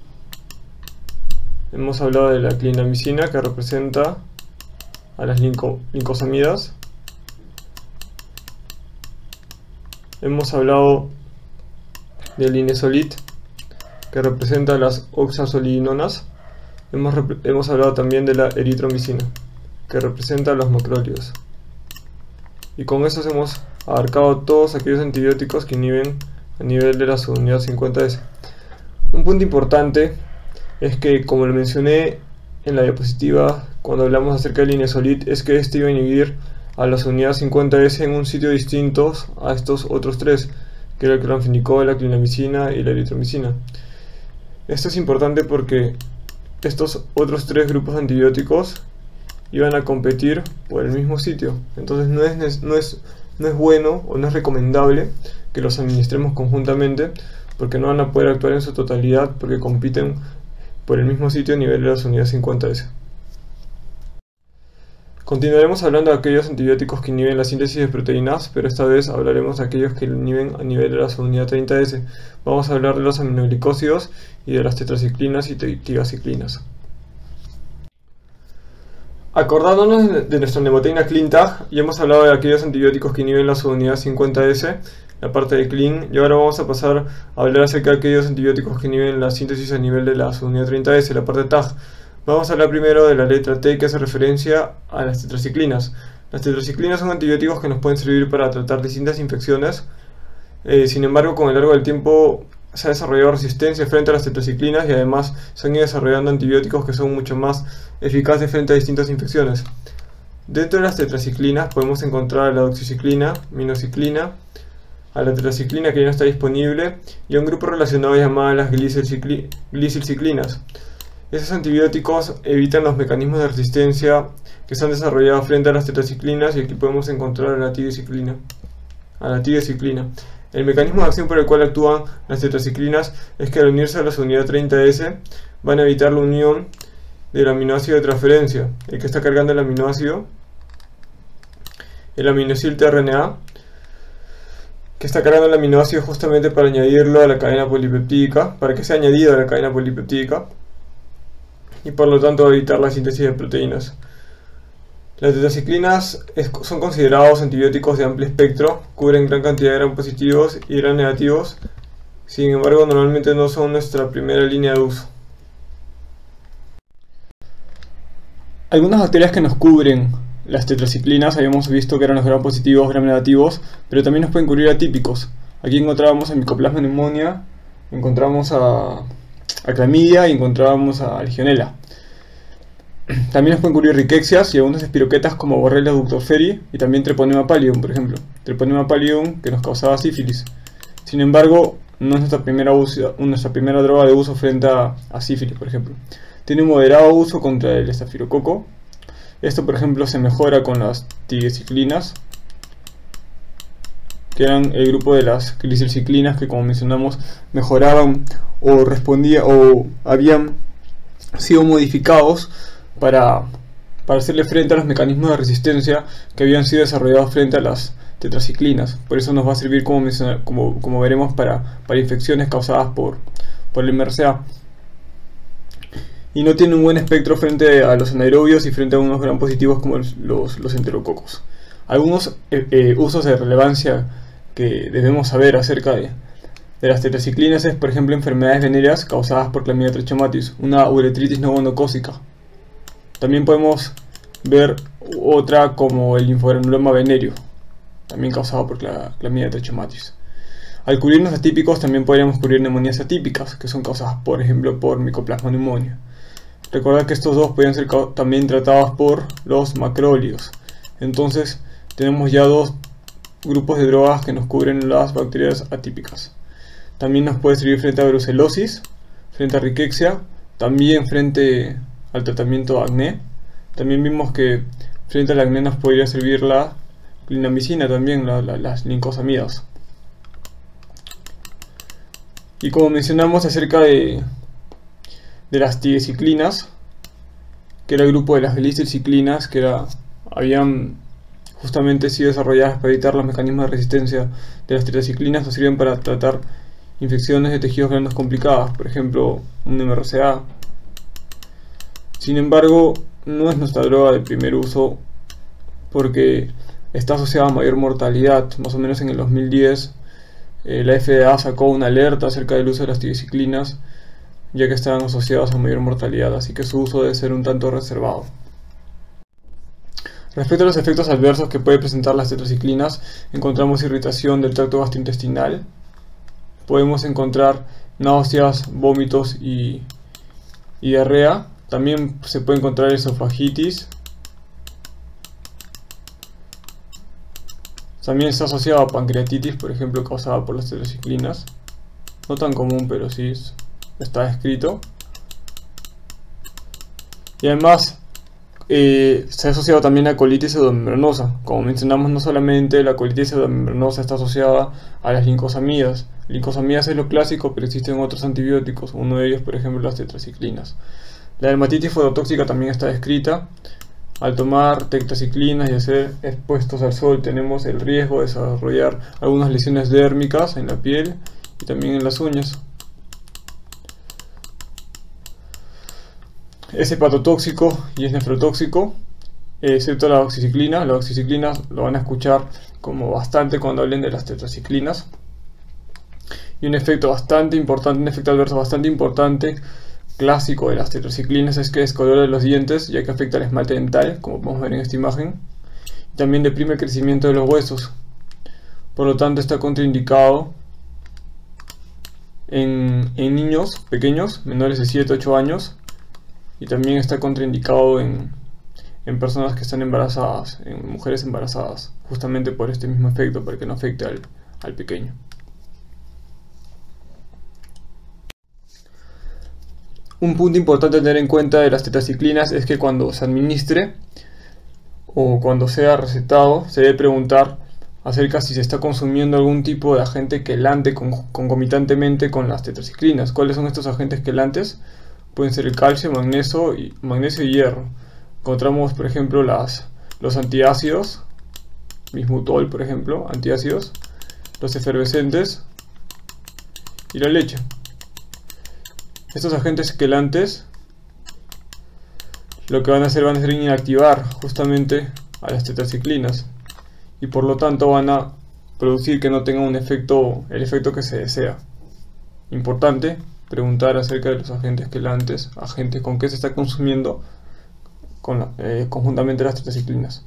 Hemos hablado de la clindamicina, que representa a las lincosamidas. Hemos hablado del inesolit, que representa a las oxazolidinonas. Hemos hablado también de la eritromicina, que representa a los macrólidos. Y con eso hemos abarcado todos aquellos antibióticos que inhiben a nivel de la subunidad 50S. Un punto importante es que, como lo mencioné en la diapositiva cuando hablamos acerca del inesolit, es que este iba a inhibir a la subunidad 50S en un sitio distinto a estos otros tres, que era el cloranfenicol, la clindamicina y la eritromicina. Esto es importante porque estos otros tres grupos de antibióticos iban a competir por el mismo sitio. Entonces no es bueno o no es recomendable que los administremos conjuntamente, porque no van a poder actuar en su totalidad, porque compiten por el mismo sitio a nivel de la unidad 50S. Continuaremos hablando de aquellos antibióticos que inhiben la síntesis de proteínas, pero esta vez hablaremos de aquellos que lo inhiben a nivel de la subunidad 30S. Vamos a hablar de los aminoglicósidos y de las tetraciclinas y tigaciclinas. Acordándonos de nuestra mnemoteína ClinTag, ya hemos hablado de aquellos antibióticos que inhiben la subunidad 50S, la parte de Clin, y ahora vamos a pasar a hablar acerca de aquellos antibióticos que inhiben la síntesis a nivel de la subunidad 30S, la parte TAG. Vamos a hablar primero de la letra T, que hace referencia a las tetraciclinas. Las tetraciclinas son antibióticos que nos pueden servir para tratar distintas infecciones. Sin embargo, con el largo del tiempo se ha desarrollado resistencia frente a las tetraciclinas y además se han ido desarrollando antibióticos que son mucho más eficaces frente a distintas infecciones. Dentro de las tetraciclinas podemos encontrar a la doxiciclina, minociclina, a la tetraciclina, que ya no está disponible, y a un grupo relacionado llamado las glicilciclinas. Estos antibióticos evitan los mecanismos de resistencia que se han desarrollado frente a las tetraciclinas, y aquí podemos encontrar a la tigecyclina. El mecanismo de acción por el cual actúan las tetraciclinas es que al unirse a la subunidad 30S van a evitar la unión del aminoácido de transferencia, el que está cargando el aminoácido, el aminosil tRNA, que está cargando el aminoácido justamente para añadirlo a la cadena polipeptídica, para que sea añadido a la cadena polipeptídica, y por lo tanto evitar la síntesis de proteínas. Las tetraciclinas son considerados antibióticos de amplio espectro, cubren gran cantidad de gram positivos y gram negativos, sin embargo normalmente no son nuestra primera línea de uso. Algunas bacterias que nos cubren las tetraciclinas habíamos visto que eran los gram positivos, gram negativos, pero también nos pueden cubrir atípicos. Aquí encontrábamos a Mycoplasma pneumonia, encontramos a clamidia y encontrábamos a legionela. También nos pueden cubrir riquecias y algunas espiroquetas como Borrelia ductoferi y también Treponema pallidum, por ejemplo. Treponema pallidum, que nos causaba sífilis. Sin embargo, no es nuestra primera droga de uso frente a sífilis, por ejemplo. Tiene un moderado uso contra el estafilococo. Esto, por ejemplo, se mejora con las tigeciclinas, que eran el grupo de las glicilciclinas, que, como mencionamos, mejoraban o habían sido modificados para hacerle frente a los mecanismos de resistencia que habían sido desarrollados frente a las tetraciclinas. Por eso nos va a servir, como veremos, para infecciones causadas por el MRSA. Y no tiene un buen espectro frente a los anaerobios y frente a unos gram positivos como los enterococos. Algunos usos de relevancia que debemos saber acerca de las tetraciclinas es, por ejemplo, enfermedades venéreas causadas por Clamidia trachomatis, una uretritis no gonocócica. También podemos ver otra como el linfogranuloma venéreo, también causado por Clamidia trachomatis. Al cubrirnos atípicos también podríamos cubrir neumonías atípicas, que son causadas, por ejemplo, por Mycoplasma pneumonia. Recordad que estos dos podrían ser también tratados por los macrólidos. Entonces tenemos ya dos grupos de drogas que nos cubren las bacterias atípicas. También nos puede servir frente a brucelosis, frente a riquexia, también frente al tratamiento de acné. También vimos que frente al acné nos podría servir la clindamicina, también las lincosamidas. Y como mencionamos acerca de las tigeciclinas, que era el grupo de las glicilciclinas, que habían justamente sí desarrolladas para evitar los mecanismos de resistencia de las tetraciclinas, nos sirven para tratar infecciones de tejidos blandos complicadas, por ejemplo un MRSA. Sin embargo, no es nuestra droga de primer uso porque está asociada a mayor mortalidad. Más o menos en el 2010 la FDA sacó una alerta acerca del uso de las tiroxiclinas, ya que estaban asociadas a mayor mortalidad, así que su uso debe ser un tanto reservado. Respecto a los efectos adversos que puede presentar las tetraciclinas, encontramos irritación del tracto gastrointestinal, podemos encontrar náuseas, vómitos y diarrea. También se puede encontrar esofagitis. También está asociado a pancreatitis, por ejemplo, causada por las tetraciclinas. No tan común, pero sí está descrito. Y además se ha asociado también a colitis pseudomembranosa. Como mencionamos, no solamente la colitis pseudomembranosa está asociada a las lincosamidas. Lincosamidas es lo clásico, pero existen otros antibióticos, uno de ellos por ejemplo las tetraciclinas. La dermatitis fototóxica también está descrita. Al tomar tetraciclinas y a ser expuestos al sol tenemos el riesgo de desarrollar algunas lesiones dérmicas en la piel y también en las uñas. Es hepatotóxico y es nefrotóxico, excepto la oxiciclina. La oxiciclina lo van a escuchar como bastante cuando hablen de las tetraciclinas. Y un efecto bastante importante, un efecto adverso bastante importante, clásico de las tetraciclinas, es que descolora los dientes, ya que afecta al esmalte dental, como podemos ver en esta imagen. Y también deprime el crecimiento de los huesos. Por lo tanto, está contraindicado en niños pequeños, menores de 7-8 años. Y también está contraindicado en personas que están embarazadas, en mujeres embarazadas, justamente por este mismo efecto, para que no afecte al pequeño. Un punto importante a tener en cuenta de las tetraciclinas es que cuando se administre o cuando sea recetado, se debe preguntar acerca si se está consumiendo algún tipo de agente quelante concomitantemente con las tetraciclinas. ¿Cuáles son estos agentes quelantes? Pueden ser el calcio, magnesio y hierro. Encontramos, por ejemplo, los antiácidos, bismutol, por ejemplo, antiácidos, los efervescentes y la leche. Estos agentes quelantes lo que van a hacer inactivar justamente a las tetraciclinas y por lo tanto van a producir que no tengan el efecto que se desea. Importante preguntar acerca de los agentes quelantes, agentes con qué se está consumiendo conjuntamente las tetraciclinas.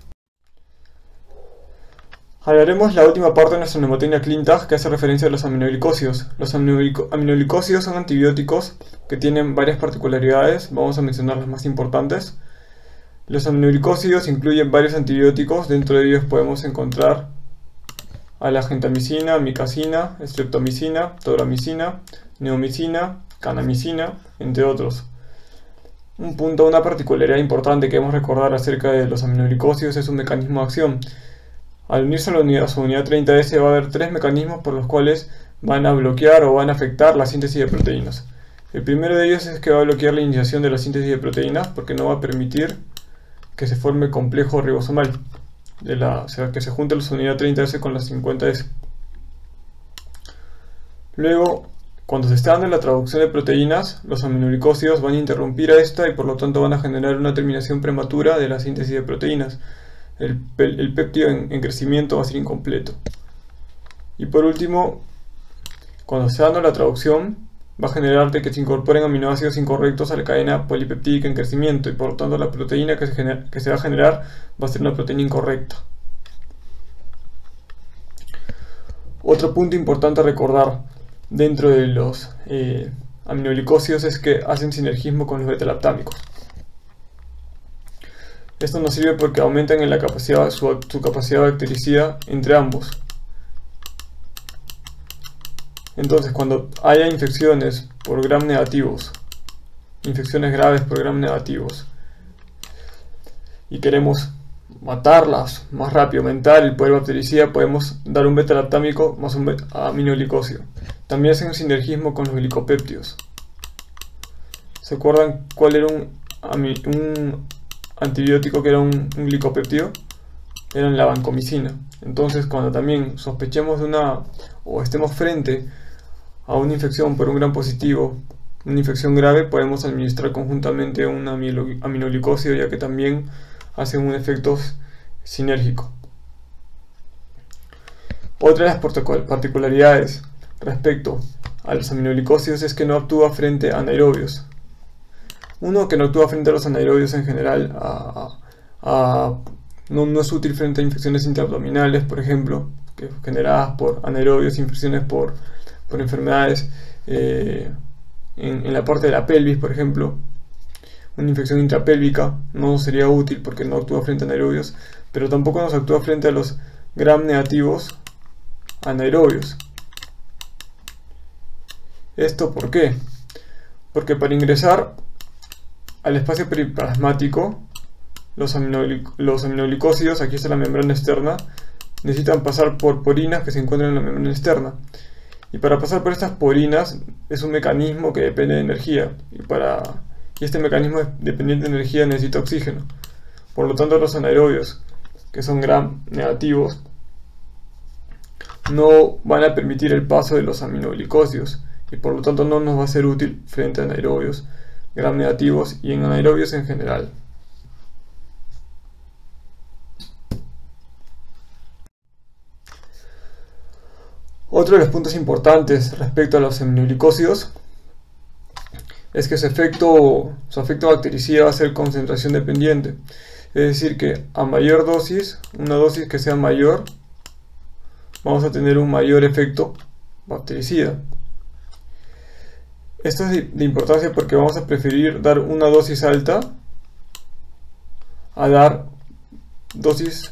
Hablaremos la última parte de nuestra mnemotecnia ClinTag, que hace referencia a los aminoglicósidos. Los aminoglicósidos son antibióticos que tienen varias particularidades, vamos a mencionar las más importantes. Los aminoglicósidos incluyen varios antibióticos, dentro de ellos podemos encontrar a la gentamicina, micacina, streptomicina, tobramicina, neomicina, kanamicina, entre otros. Una particularidad importante que debemos recordar acerca de los aminoglicósidos es su mecanismo de acción. Al unirse a su unidad 30S va a haber tres mecanismos por los cuales van a bloquear o van a afectar la síntesis de proteínas. El primero de ellos es que va a bloquear la iniciación de la síntesis de proteínas porque no va a permitir que se forme el complejo ribosomal, o sea, que se junte la unidad 30S con la 50S. Luego, cuando se está dando la traducción de proteínas, los aminoglicósidos van a interrumpir a esta y por lo tanto van a generar una terminación prematura de la síntesis de proteínas. El péptido en crecimiento va a ser incompleto. Y por último, cuando se da la traducción, va a generar que se incorporen aminoácidos incorrectos a la cadena polipeptídica en crecimiento y por lo tanto la proteína que se va a generar va a ser una proteína incorrecta. Otro punto importante a recordar dentro de los aminoglicósidos es que hacen sinergismo con los beta-lactámicos. Esto nos sirve porque aumentan en su capacidad bactericida entre ambos. Entonces, cuando haya infecciones por gram negativos, infecciones graves por gram negativos, y queremos matarlas más rápido, aumentar el poder bactericida, podemos dar un beta-lactámico más un aminoglicósido. También hacen un sinergismo con los glicopéptidos. ¿Se acuerdan cuál era un antibiótico que era un glicopéptido? eran la vancomicina. Entonces, cuando también sospechemos de una o estemos frente a una infección por un gram positivo, una infección grave, podemos administrar conjuntamente un aminoglicósido, ya que también hacen un efecto sinérgico. Otra de las particularidades respecto a los aminoglicósidos es que no actúa frente a anaerobios. Uno, que no actúa frente a los anaerobios en general, no es útil frente a infecciones intraabdominales, por ejemplo, que generadas por anaerobios, infecciones por enfermedades en la parte de la pelvis, por ejemplo. Una infección intrapélvica no sería útil porque no actúa frente a anaerobios, pero tampoco nos actúa frente a los gram negativos anaerobios. ¿Esto por qué? Porque para ingresar al espacio periplasmático, los aminoglicósidos, aquí está la membrana externa, necesitan pasar por porinas que se encuentran en la membrana externa. Y para pasar por estas porinas es un mecanismo que depende de energía. Y este mecanismo dependiente de energía necesita oxígeno. Por lo tanto, los anaerobios, que son gram negativos, no van a permitir el paso de los aminoglicósidos. Y por lo tanto no nos va a ser útil frente a anaerobios gram negativos y en anaerobios en general. Otro de los puntos importantes respecto a los aminoglicósidos es que su efecto bactericida va a ser concentración dependiente. Es decir, que a mayor dosis, una dosis que sea mayor, vamos a tener un mayor efecto bactericida. Esto es de importancia porque vamos a preferir dar una dosis alta a dar dosis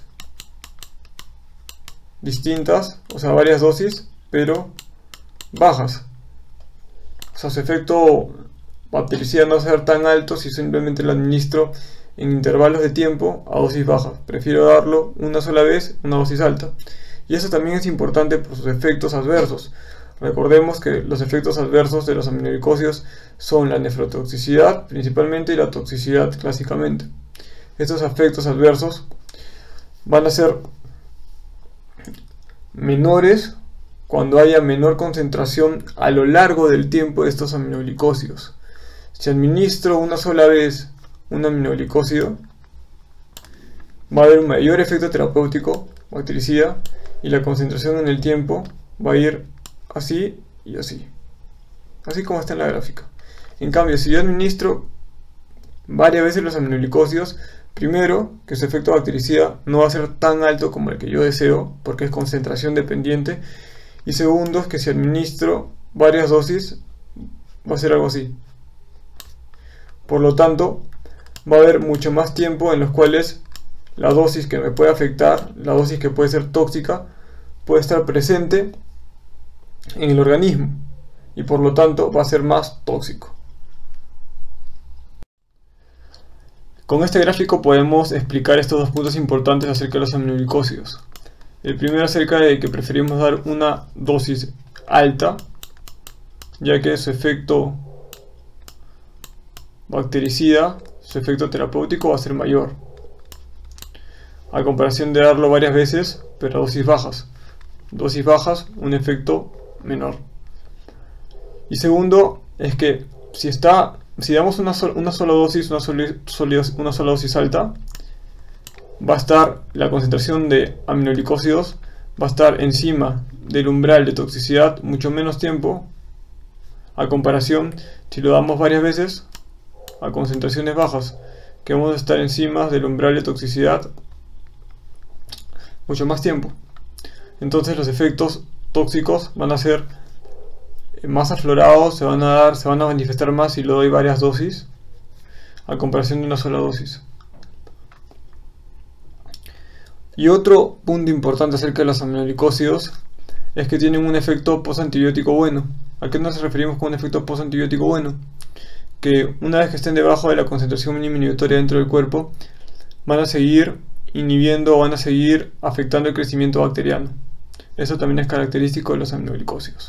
distintas, o sea, varias dosis, pero bajas. O sea, su efecto bactericida no va a ser tan alto si simplemente lo administro en intervalos de tiempo a dosis bajas. Prefiero darlo una sola vez, una dosis alta. Y eso también es importante por sus efectos adversos. Recordemos que los efectos adversos de los aminoglicósidos son la nefrotoxicidad principalmente y la toxicidad clásicamente. Estos efectos adversos van a ser menores cuando haya menor concentración a lo largo del tiempo de estos aminoglicósidos. Si administro una sola vez un aminoglicósido, va a haber un mayor efecto terapéutico bactericida y la concentración en el tiempo va a ir así y así, así como está en la gráfica. En cambio, si yo administro varias veces los aminoglicósidos, primero, que su efecto bactericida no va a ser tan alto como el que yo deseo, porque es concentración dependiente, y segundo, que si administro varias dosis, va a ser algo así. Por lo tanto, va a haber mucho más tiempo en los cuales la dosis que me puede afectar, la dosis que puede ser tóxica, puede estar presente en el organismo y por lo tanto va a ser más tóxico. Con este gráfico podemos explicar estos dos puntos importantes acerca de los aminoglicósidos. El primero acerca de que preferimos dar una dosis alta, ya que su efecto bactericida, su efecto terapéutico va a ser mayor, a comparación de darlo varias veces, pero a dosis bajas. Dosis bajas, un efecto menor. Y segundo, es que si damos una sola dosis, una sola dosis alta, va a estar la concentración de aminoglicósidos, va a estar encima del umbral de toxicidad mucho menos tiempo, a comparación si lo damos varias veces a concentraciones bajas, que vamos a estar encima del umbral de toxicidad mucho más tiempo. Entonces los efectos tóxicos van a ser más aflorados, se van a manifestar más si lo doy varias dosis a comparación de una sola dosis. Y otro punto importante acerca de los aminoglicósidos es que tienen un efecto postantibiótico bueno. ¿A qué nos referimos con un efecto postantibiótico bueno? Que una vez que estén debajo de la concentración mínima inhibitoria dentro del cuerpo, van a seguir inhibiendo o van a seguir afectando el crecimiento bacteriano. Eso también es característico de los aminoglicósidos.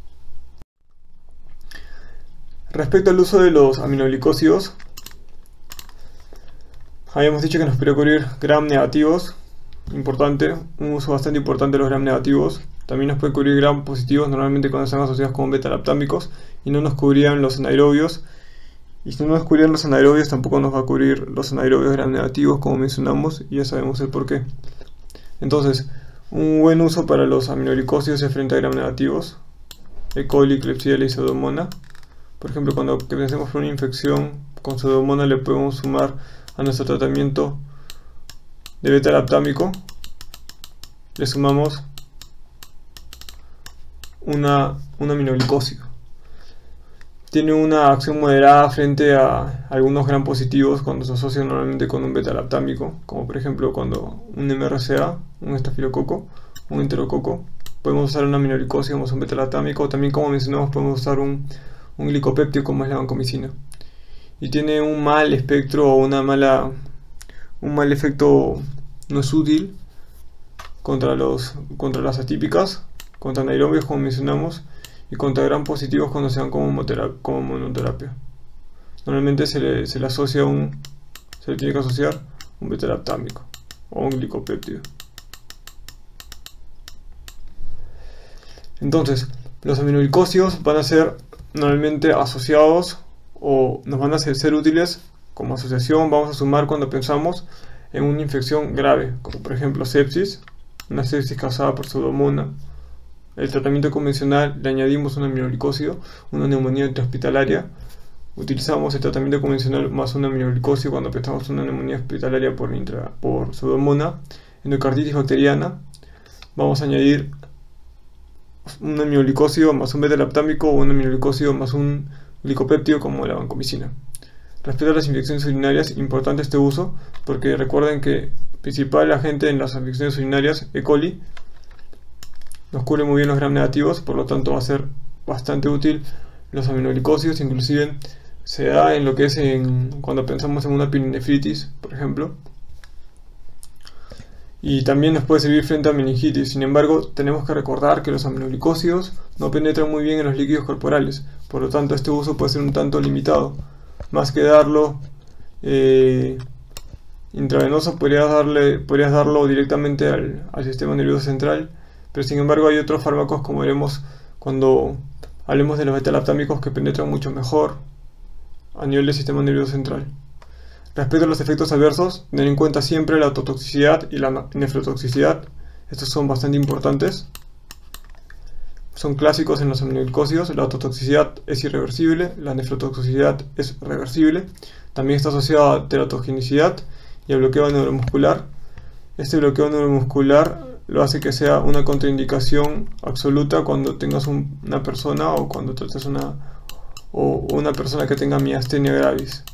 Respecto al uso de los aminoglicósidos, habíamos dicho que nos podría ocurrir gram negativos importante, un uso bastante importante de los gram negativos. También nos pueden cubrir gram positivos, normalmente cuando están asociados con beta-lactámicos, y no nos cubrían los anaerobios. Y si no nos cubrían los anaerobios, tampoco nos va a cubrir los anaerobios gram negativos, como mencionamos, y ya sabemos el porqué. Entonces, un buen uso para los aminoglicósidos es frente a gram negativos, E. coli, Klebsiella y Pseudomonas. Por ejemplo, cuando pensemos por una infección con Pseudomonas, le podemos sumar a nuestro tratamiento de beta-lactámico, le sumamos un aminoglicósido. Tiene una acción moderada frente a algunos gram positivos cuando se asocia normalmente con un beta-lactámico, como por ejemplo cuando un MRSA, un estafilococo, un enterococo, podemos usar un aminoglicósido como un beta-lactámico. También, como mencionamos, podemos usar un glicopéptido como es la vancomicina. Y tiene un mal espectro o un mal efecto, no es útil contra las atípicas, contra anaerobios como mencionamos, y contra gram positivos cuando se dan como monoterapia. Normalmente se le tiene que asociar un beta-lactámico o un glicopéptido. Entonces, los aminoglicósidos van a ser normalmente asociados o nos van a ser útiles como asociación. Vamos a sumar cuando pensamos en una infección grave, como por ejemplo sepsis, una sepsis causada por Pseudomonas. El tratamiento convencional le añadimos un aminoglicósido, una neumonía intrahospitalaria. Utilizamos el tratamiento convencional más un aminoglicósido cuando pensamos en una neumonía hospitalaria por Pseudomonas. Endocarditis bacteriana, vamos a añadir un aminoglicósido más un beta-lactámico o un aminoglicósido más un glicopéptido como la vancomicina. Respecto a las infecciones urinarias, importante este uso porque recuerden que principal agente en las infecciones urinarias, E. coli, nos cubre muy bien los gram negativos, por lo tanto va a ser bastante útil los aminoglicósidos. Inclusive se da en lo que es cuando pensamos en una pielonefritis, por ejemplo. Y también nos puede servir frente a meningitis. Sin embargo, tenemos que recordar que los aminoglicósidos no penetran muy bien en los líquidos corporales, por lo tanto este uso puede ser un tanto limitado. Más que darlo intravenoso, podrías darlo directamente al sistema nervioso central, pero sin embargo hay otros fármacos, como veremos cuando hablemos de los beta-lactámicos, que penetran mucho mejor a nivel del sistema nervioso central. Respecto a los efectos adversos, tener en cuenta siempre la ototoxicidad y la nefrotoxicidad. Estos son bastante importantes. Son clásicos en los aminoglicósidos. La ototoxicidad es irreversible, la nefrotoxicidad es reversible. También está asociada a teratogenicidad y a bloqueo neuromuscular. Este bloqueo neuromuscular lo hace que sea una contraindicación absoluta cuando tengas una persona o cuando trates una persona que tenga miastenia gravis.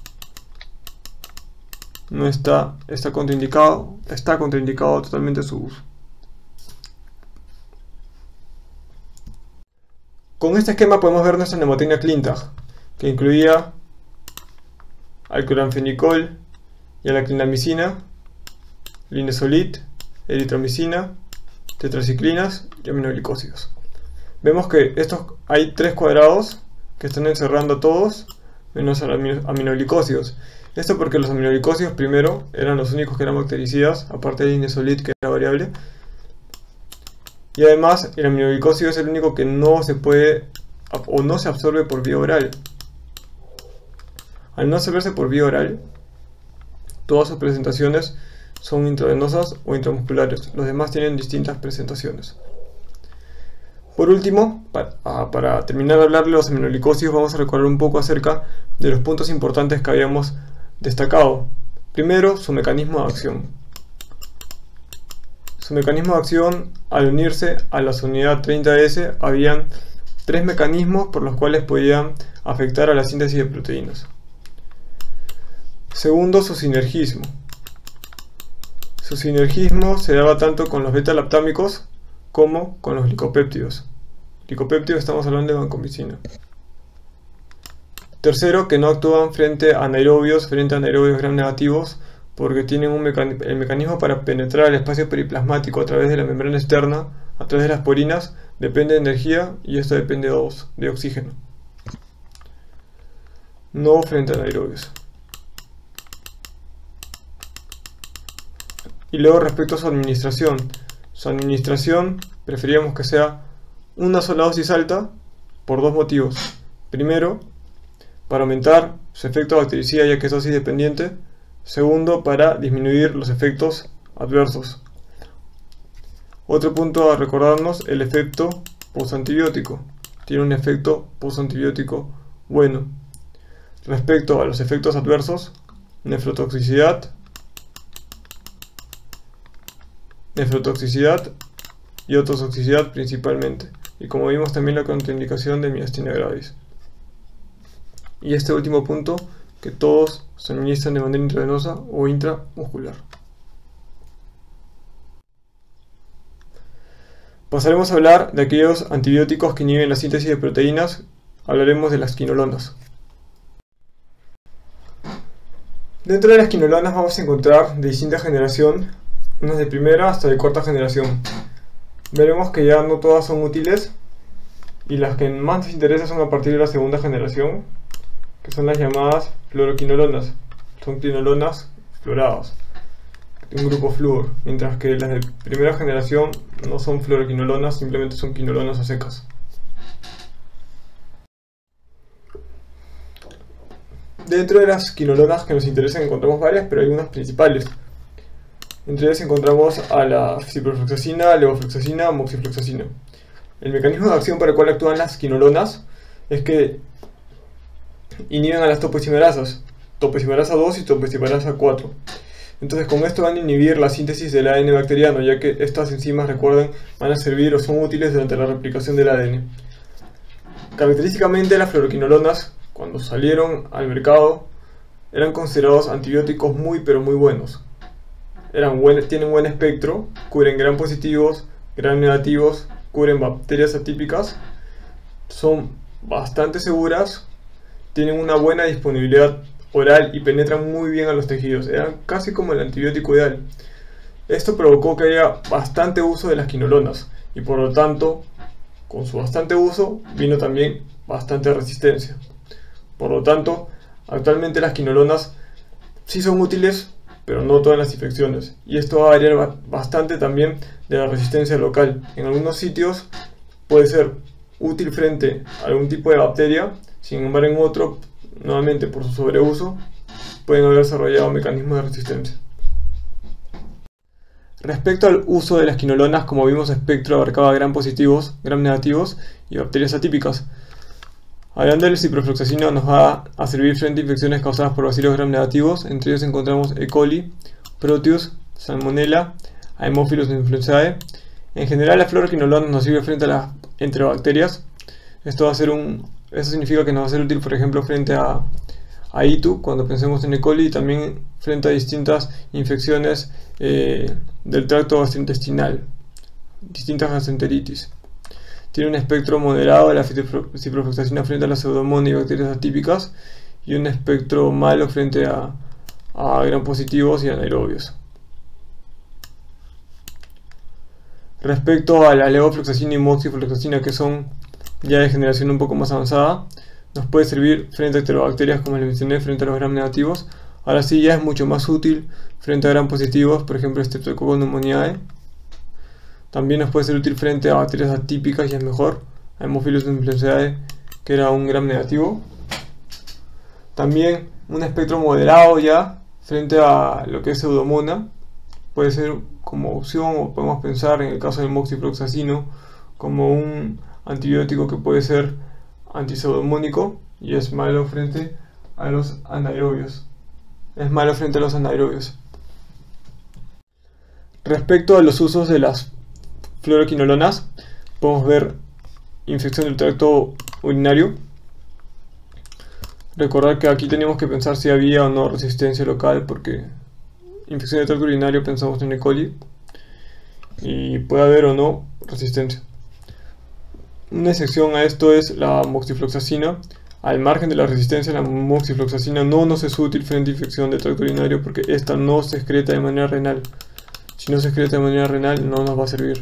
No está contraindicado totalmente su uso. Con este esquema podemos ver nuestra nemotecnia Clintag, que incluía al cloranfenicol y a la clindamicina, linezolid, eritromicina, tetraciclinas y aminoglicósidos. Vemos que hay 3 cuadrados que están encerrando todos menos a los aminoglicósidos. Esto porque los aminoglicósidos primero eran los únicos que eran bactericidas, aparte del linezolid, que era variable. Y además el aminoglicósido es el único que no se puede o no se absorbe por vía oral. Al no absorberse por vía oral, todas sus presentaciones son intravenosas o intramusculares. Los demás tienen distintas presentaciones. Por último, para terminar de hablar de los aminoglicósidos, vamos a recordar un poco acerca de los puntos importantes que habíamos destacado. Primero, su mecanismo de acción. Su mecanismo de acción, al unirse a la unidad 30S, habían 3 mecanismos por los cuales podían afectar a la síntesis de proteínas. Segundo, su sinergismo. Su sinergismo se daba tanto con los beta-lactámicos como con los glicopéptidos. Glicopéptidos, estamos hablando de vancomicina. Tercero, que no actúan frente a anaerobios gram negativos, porque tienen el mecanismo para penetrar el espacio periplasmático a través de la membrana externa, a través de las porinas, depende de energía y esto depende de oxígeno. No frente a anaerobios. Y luego respecto a su administración preferíamos que sea una sola dosis alta por dos motivos. Primero, para aumentar su efecto bactericida ya que es dosis dependiente. Segundo, para disminuir los efectos adversos. Otro punto a recordarnos, el efecto postantibiótico. Tiene un efecto postantibiótico bueno. Respecto a los efectos adversos, nefrotoxicidad y ototoxicidad principalmente. Y como vimos también la contraindicación de miastenia gravis. Y este último punto, que todos se administran de manera intravenosa o intramuscular. Pasaremos a hablar de aquellos antibióticos que inhiben la síntesis de proteínas. Hablaremos de las quinolonas. Dentro de las quinolonas vamos a encontrar de distinta generación, unas de primera hasta de cuarta generación. Veremos que ya no todas son útiles y las que más nos interesan son a partir de la segunda generación, que son las llamadas fluoroquinolonas. Son quinolonas fluoradas de un grupo flúor, mientras que las de primera generación no son fluoroquinolonas, simplemente son quinolonas a secas. Dentro de las quinolonas que nos interesan encontramos varias, pero hay unas principales. Entre ellas encontramos a la ciprofloxacina, levofloxacina, moxifloxacina. El mecanismo de acción para el cual actúan las quinolonas es que inhiben a las topoisomerasas, topoisomerasa 2 y topoisomerasa 4. Entonces con esto van a inhibir la síntesis del ADN bacteriano, ya que estas enzimas, recuerden, van a servir o son útiles durante la replicación del ADN. Característicamente las fluoroquinolonas, cuando salieron al mercado, eran considerados antibióticos muy pero muy buenos. Tienen buen espectro, cubren gram positivos, gram negativos, cubren bacterias atípicas, son bastante seguras, tienen una buena disponibilidad oral y penetran muy bien a los tejidos. Eran casi como el antibiótico ideal. Esto provocó que haya bastante uso de las quinolonas y por lo tanto, con su bastante uso, vino también bastante resistencia. Por lo tanto, actualmente las quinolonas sí son útiles, pero no todas las infecciones. Y esto va a variar bastante también de la resistencia local. En algunos sitios puede ser útil frente a algún tipo de bacteria, sin embargo en otro, nuevamente por su sobreuso, pueden haber desarrollado mecanismos de resistencia. Respecto al uso de las quinolonas, como vimos, el espectro abarcaba gram positivos, gram negativos y bacterias atípicas. Hablando de la ciprofloxacina, nos va a servir frente a infecciones causadas por bacilos gram negativos. Entre ellos encontramos E. coli, Proteus, Salmonella, Haemophilus influenzae. En general, la fluoroquinolona nos sirve frente a las enterobacterias. Eso significa que nos va a ser útil, por ejemplo, frente a ITU, cuando pensemos en E. coli, y también frente a distintas infecciones del tracto gastrointestinal, distintas gastroenteritis. Tiene un espectro moderado de la ciprofloxacina frente a la pseudomonas y bacterias atípicas, y un espectro malo frente a gram positivos y anaerobios. Respecto a la levofloxacina y moxifloxacina, que son ya de generación un poco más avanzada, nos puede servir frente a enterobacterias, como les mencioné, frente a los gram negativos. Ahora sí ya es mucho más útil frente a gram positivos, por ejemplo Streptococcus pneumoniae. También nos puede ser útil frente a bacterias atípicas y es mejor, Haemophilus influenzae, que era un gram negativo. También un espectro moderado ya frente a lo que es pseudomonas puede ser como opción, o podemos pensar en el caso del moxifloxacino como un antibiótico que puede ser antipseudomónico y es malo frente a los anaerobios. Respecto a los usos de las fluoroquinolonas, podemos ver infección del tracto urinario. Recordar que aquí tenemos que pensar si había o no resistencia local, porque infección del tracto urinario pensamos en E. coli y puede haber o no resistencia. Una excepción a esto es la moxifloxacina. Al margen de la resistencia, la moxifloxacina no nos es útil frente a infección del tracto urinario porque esta no se excreta de manera renal. Si no se excreta de manera renal, no nos va a servir.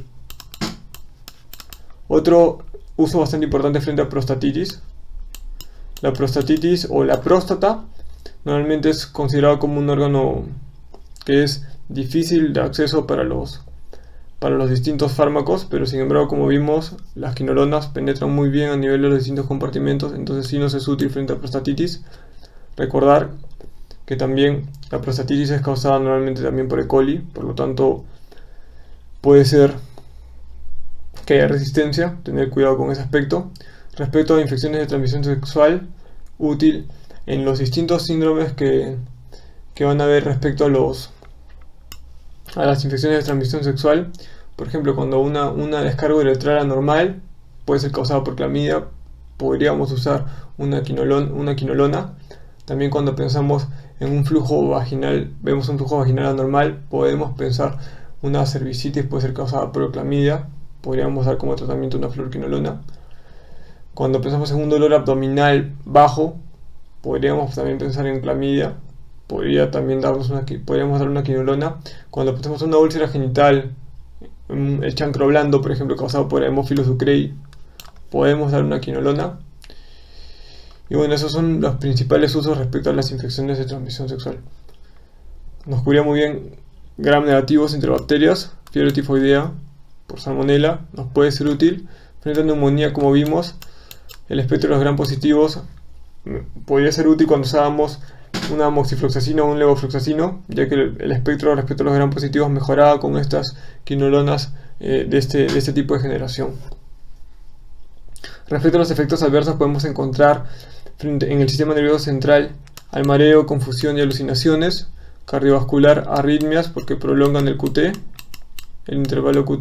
Otro uso bastante importante frente a prostatitis. La prostatitis o la próstata normalmente es considerado como un órgano que es difícil de acceso para los distintos fármacos, pero sin embargo, como vimos, las quinolonas penetran muy bien a nivel de los distintos compartimentos, entonces sí nos es útil frente a prostatitis. Recordar que también la prostatitis es causada normalmente también por E. coli, por lo tanto puede ser que haya resistencia, tener cuidado con ese aspecto. Respecto a infecciones de transmisión sexual, útil en los distintos síndromes que van a haber respecto a las infecciones de transmisión sexual. Por ejemplo, cuando una descarga uretral anormal puede ser causada por clamidia, podríamos usar una quinolona. También cuando pensamos en un flujo vaginal, vemos un flujo vaginal anormal, podemos pensar una cervicitis puede ser causada por clamidia, podríamos dar como tratamiento una fluoroquinolona. Cuando pensamos en un dolor abdominal bajo, podríamos también pensar en clamidia, podríamos dar una quinolona. Cuando pensamos en una úlcera genital, el chancro blando, por ejemplo, causado por Haemophilus ducreyi, podemos dar una quinolona. Y bueno, esos son los principales usos respecto a las infecciones de transmisión sexual. Nos cubría muy bien gram negativos entre bacterias, fiebre tifoidea por salmonela, nos puede ser útil. Frente a neumonía, como vimos, el espectro de los gram positivos podría ser útil cuando usábamos una amoxifloxacina o un levofloxacino, ya que el espectro respecto a los gram positivos mejoraba con estas quinolonas de este tipo de generación. Respecto a los efectos adversos, podemos encontrar en el sistema nervioso central al mareo, confusión y alucinaciones, cardiovascular, arritmias porque prolongan el QT, el intervalo QT.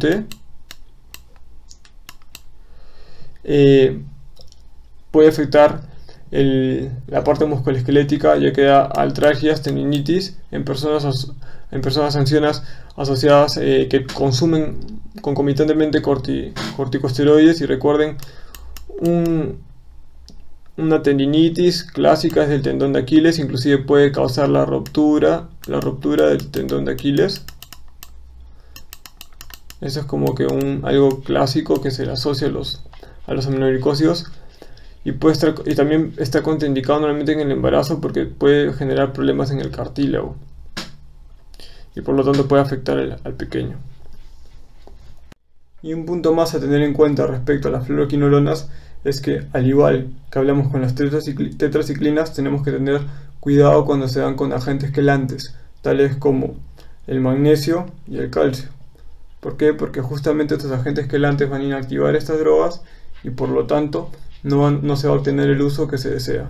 Puede afectar la parte musculoesquelética, ya que da artralgias, tendinitis en personas ancianas asociadas que consumen concomitantemente corticosteroides. Y recuerden, una tendinitis clásica es del tendón de Aquiles, inclusive puede causar la ruptura del tendón de Aquiles. Eso es como que algo clásico que se le asocia a los aminoglicosidos. Y también está contraindicado normalmente en el embarazo porque puede generar problemas en el cartílago y por lo tanto puede afectar al pequeño. Y un punto más a tener en cuenta respecto a las fluoroquinolonas es que, al igual que hablamos con las tetraciclinas, tenemos que tener cuidado cuando se dan con agentes quelantes, tales como el magnesio y el calcio. ¿Por qué? Porque justamente estos agentes quelantes van a inactivar estas drogas y por lo tanto no se va a obtener el uso que se desea.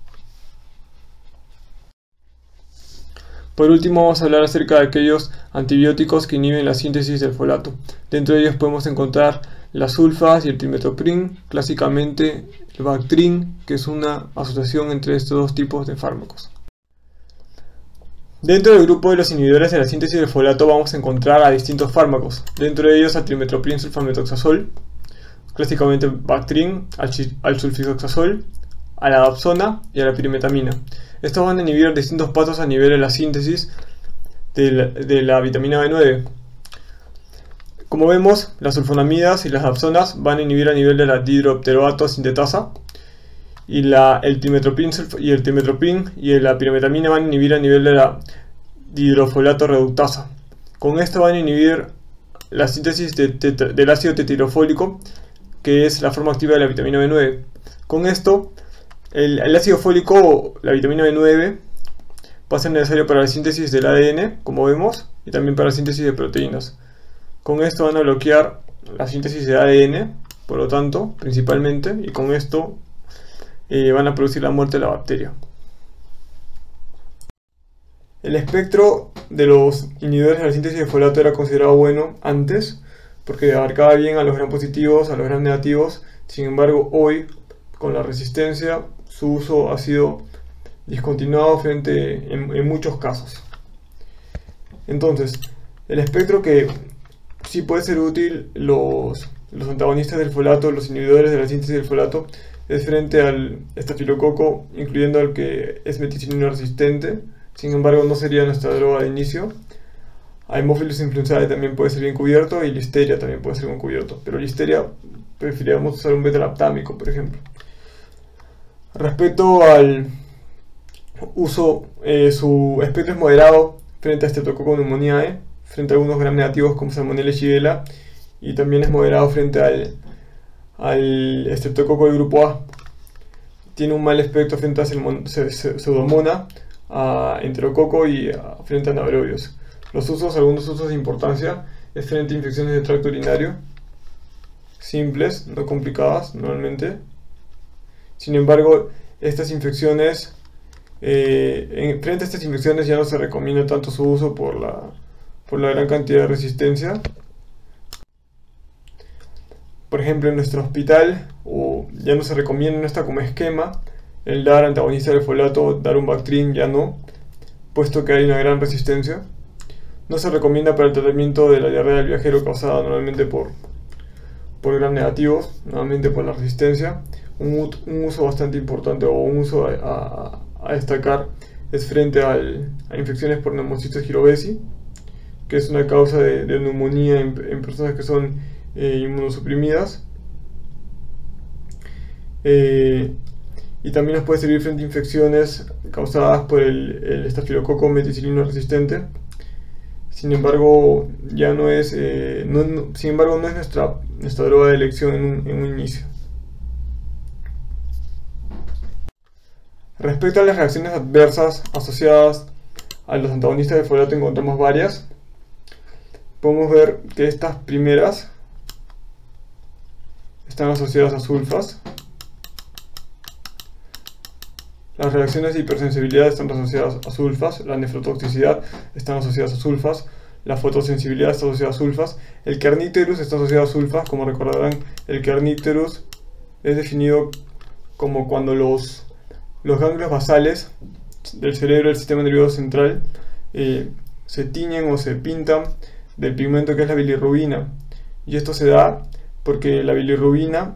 Por último, vamos a hablar acerca de aquellos antibióticos que inhiben la síntesis del folato. Dentro de ellos podemos encontrar las sulfas y el trimethoprim, clásicamente el Bactrim, que es una asociación entre estos dos tipos de fármacos. Dentro del grupo de los inhibidores de la síntesis del folato vamos a encontrar a distintos fármacos, dentro de ellos al trimethoprim sulfametoxazol, clásicamente Bactrim, al sulfisoxazol, a la dapsona y a la pirimetamina. Estos van a inhibir distintos pasos a nivel de la síntesis de la vitamina B9. Como vemos, las sulfonamidas y las dapsonas van a inhibir a nivel de la dihidropteroato sintetasa, y el trimethoprim y la pirimetamina van a inhibir a nivel de la dihidrofolato reductasa. Con esto van a inhibir la síntesis del ácido tetirofólico, que es la forma activa de la vitamina B9. Con esto, el ácido fólico, la vitamina B9, va a ser necesario para la síntesis del ADN, como vemos, y también para la síntesis de proteínas. Con esto van a bloquear la síntesis de ADN, por lo tanto, principalmente, y con esto van a producir la muerte de la bacteria. El espectro de los inhibidores de la síntesis de folato era considerado bueno antes, porque abarcaba bien a los gram positivos, a los gram negativos. Sin embargo, hoy, con la resistencia, su uso ha sido discontinuado en muchos casos. Entonces, el espectro que sí puede ser útil, los antagonistas del folato, los inhibidores de la síntesis del folato, es frente al estafilococo, incluyendo al que es meticilina resistente. Sin embargo, no sería nuestra droga de inicio. Haemophilus influenzae también puede ser bien cubierto y Listeria también puede ser bien cubierto, pero Listeria preferiríamos usar un beta-lactámico, por ejemplo. Respecto al uso, su espectro es moderado frente a Streptococcus pneumoniae, frente a algunos gram negativos como Salmonella y Shigella, y también es moderado frente al Streptococo del grupo A. Tiene un mal espectro frente a Pseudomonas, a Enterococo y frente a Anaerobios. Algunos usos de importancia es frente a infecciones de tracto urinario, simples, no complicadas normalmente. Sin embargo, estas infecciones, frente a estas infecciones ya no se recomienda tanto su uso por la gran cantidad de resistencia. Por ejemplo, en nuestro hospital, ya no se recomienda, no está como esquema el dar antagonista del folato, dar un Bactrim, ya no, puesto que hay una gran resistencia. No se recomienda para el tratamiento de la diarrea del viajero causada normalmente por gram negativos, normalmente por la resistencia. Un uso bastante importante o un uso a destacar es frente a infecciones por Pneumocystis jirovesi, que es una causa de neumonía en personas que son inmunosuprimidas. Y también nos puede servir frente a infecciones causadas por el estafilococo meticilino resistente. Sin embargo, no es nuestra droga de elección en un inicio. Respecto a las reacciones adversas asociadas a los antagonistas de folato, encontramos varias. Podemos ver que estas primeras están asociadas a sulfas. Las reacciones de hipersensibilidad están asociadas a sulfas, la nefrotoxicidad están asociadas a sulfas, la fotosensibilidad está asociada a sulfas, el kernicterus está asociado a sulfas. Como recordarán, el kernicterus es definido como cuando los ganglios basales del cerebro del sistema nervioso central se tiñen o se pintan del pigmento que es la bilirrubina, y esto se da porque la bilirrubina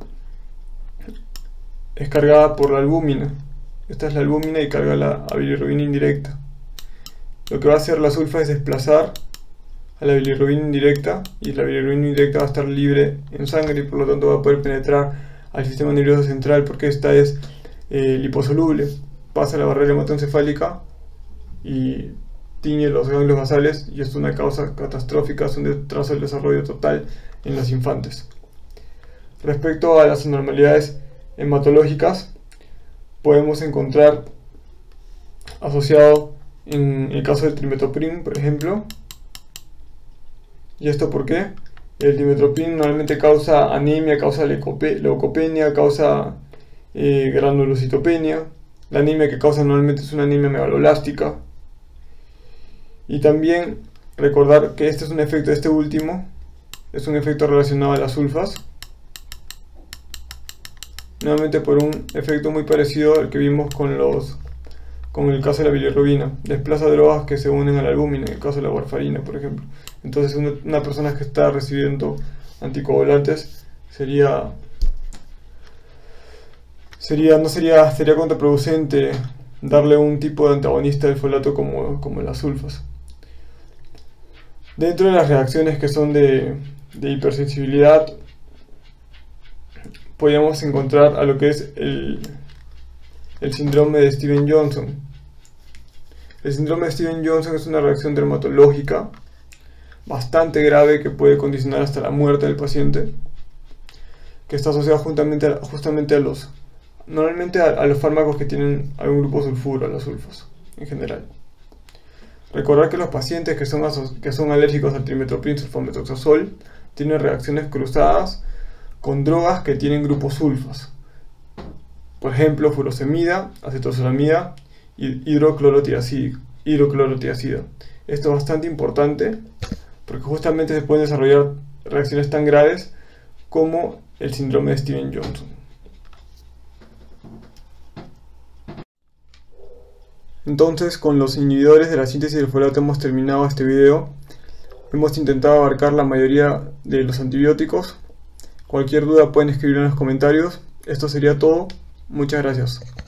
es cargada por la albúmina. Esta es la albúmina y carga la bilirrubina indirecta. Lo que va a hacer la sulfa es desplazar a la bilirrubina indirecta, y la bilirrubina indirecta va a estar libre en sangre y por lo tanto va a poder penetrar al sistema nervioso central, porque esta es liposoluble. Pasa la barrera hematoencefálica y tiñe los ganglios basales, y es una causa catastrófica, es un retraso del desarrollo total en los infantes. Respecto a las anormalidades hematológicas, podemos encontrar asociado en el caso del trimethoprim, por ejemplo. ¿Y esto por qué? El trimethoprim normalmente causa anemia, causa leucopenia, causa granulocitopenia. La anemia que causa normalmente es una anemia megaloblástica. Y también recordar que este es un efecto, este último es un efecto relacionado a las sulfas, nuevamente por un efecto muy parecido al que vimos con el caso de la bilirrubina. Desplaza drogas que se unen a la albúmina, en el caso de la warfarina, por ejemplo. Entonces una persona que está recibiendo anticoagulantes sería contraproducente darle un tipo de antagonista del folato como las sulfas. Dentro de las reacciones que son de hipersensibilidad, podríamos encontrar a lo que es el síndrome de Stevens-Johnson. El síndrome de Stevens-Johnson es una reacción dermatológica bastante grave que puede condicionar hasta la muerte del paciente, que está asociada justamente a los fármacos que tienen algún grupo sulfuro, a las sulfas en general. Recordar que los pacientes que son alérgicos al trimethoprim sulfamethoxazol tienen reacciones cruzadas con drogas que tienen grupos sulfas. Por ejemplo, furosemida, acetozolamida y hidroclorotiazida. Esto es bastante importante porque justamente se pueden desarrollar reacciones tan graves como el síndrome de Stevens-Johnson. Entonces, con los inhibidores de la síntesis del folato hemos terminado este video. Hemos intentado abarcar la mayoría de los antibióticos. Cualquier duda pueden escribir en los comentarios. Esto sería todo. Muchas gracias.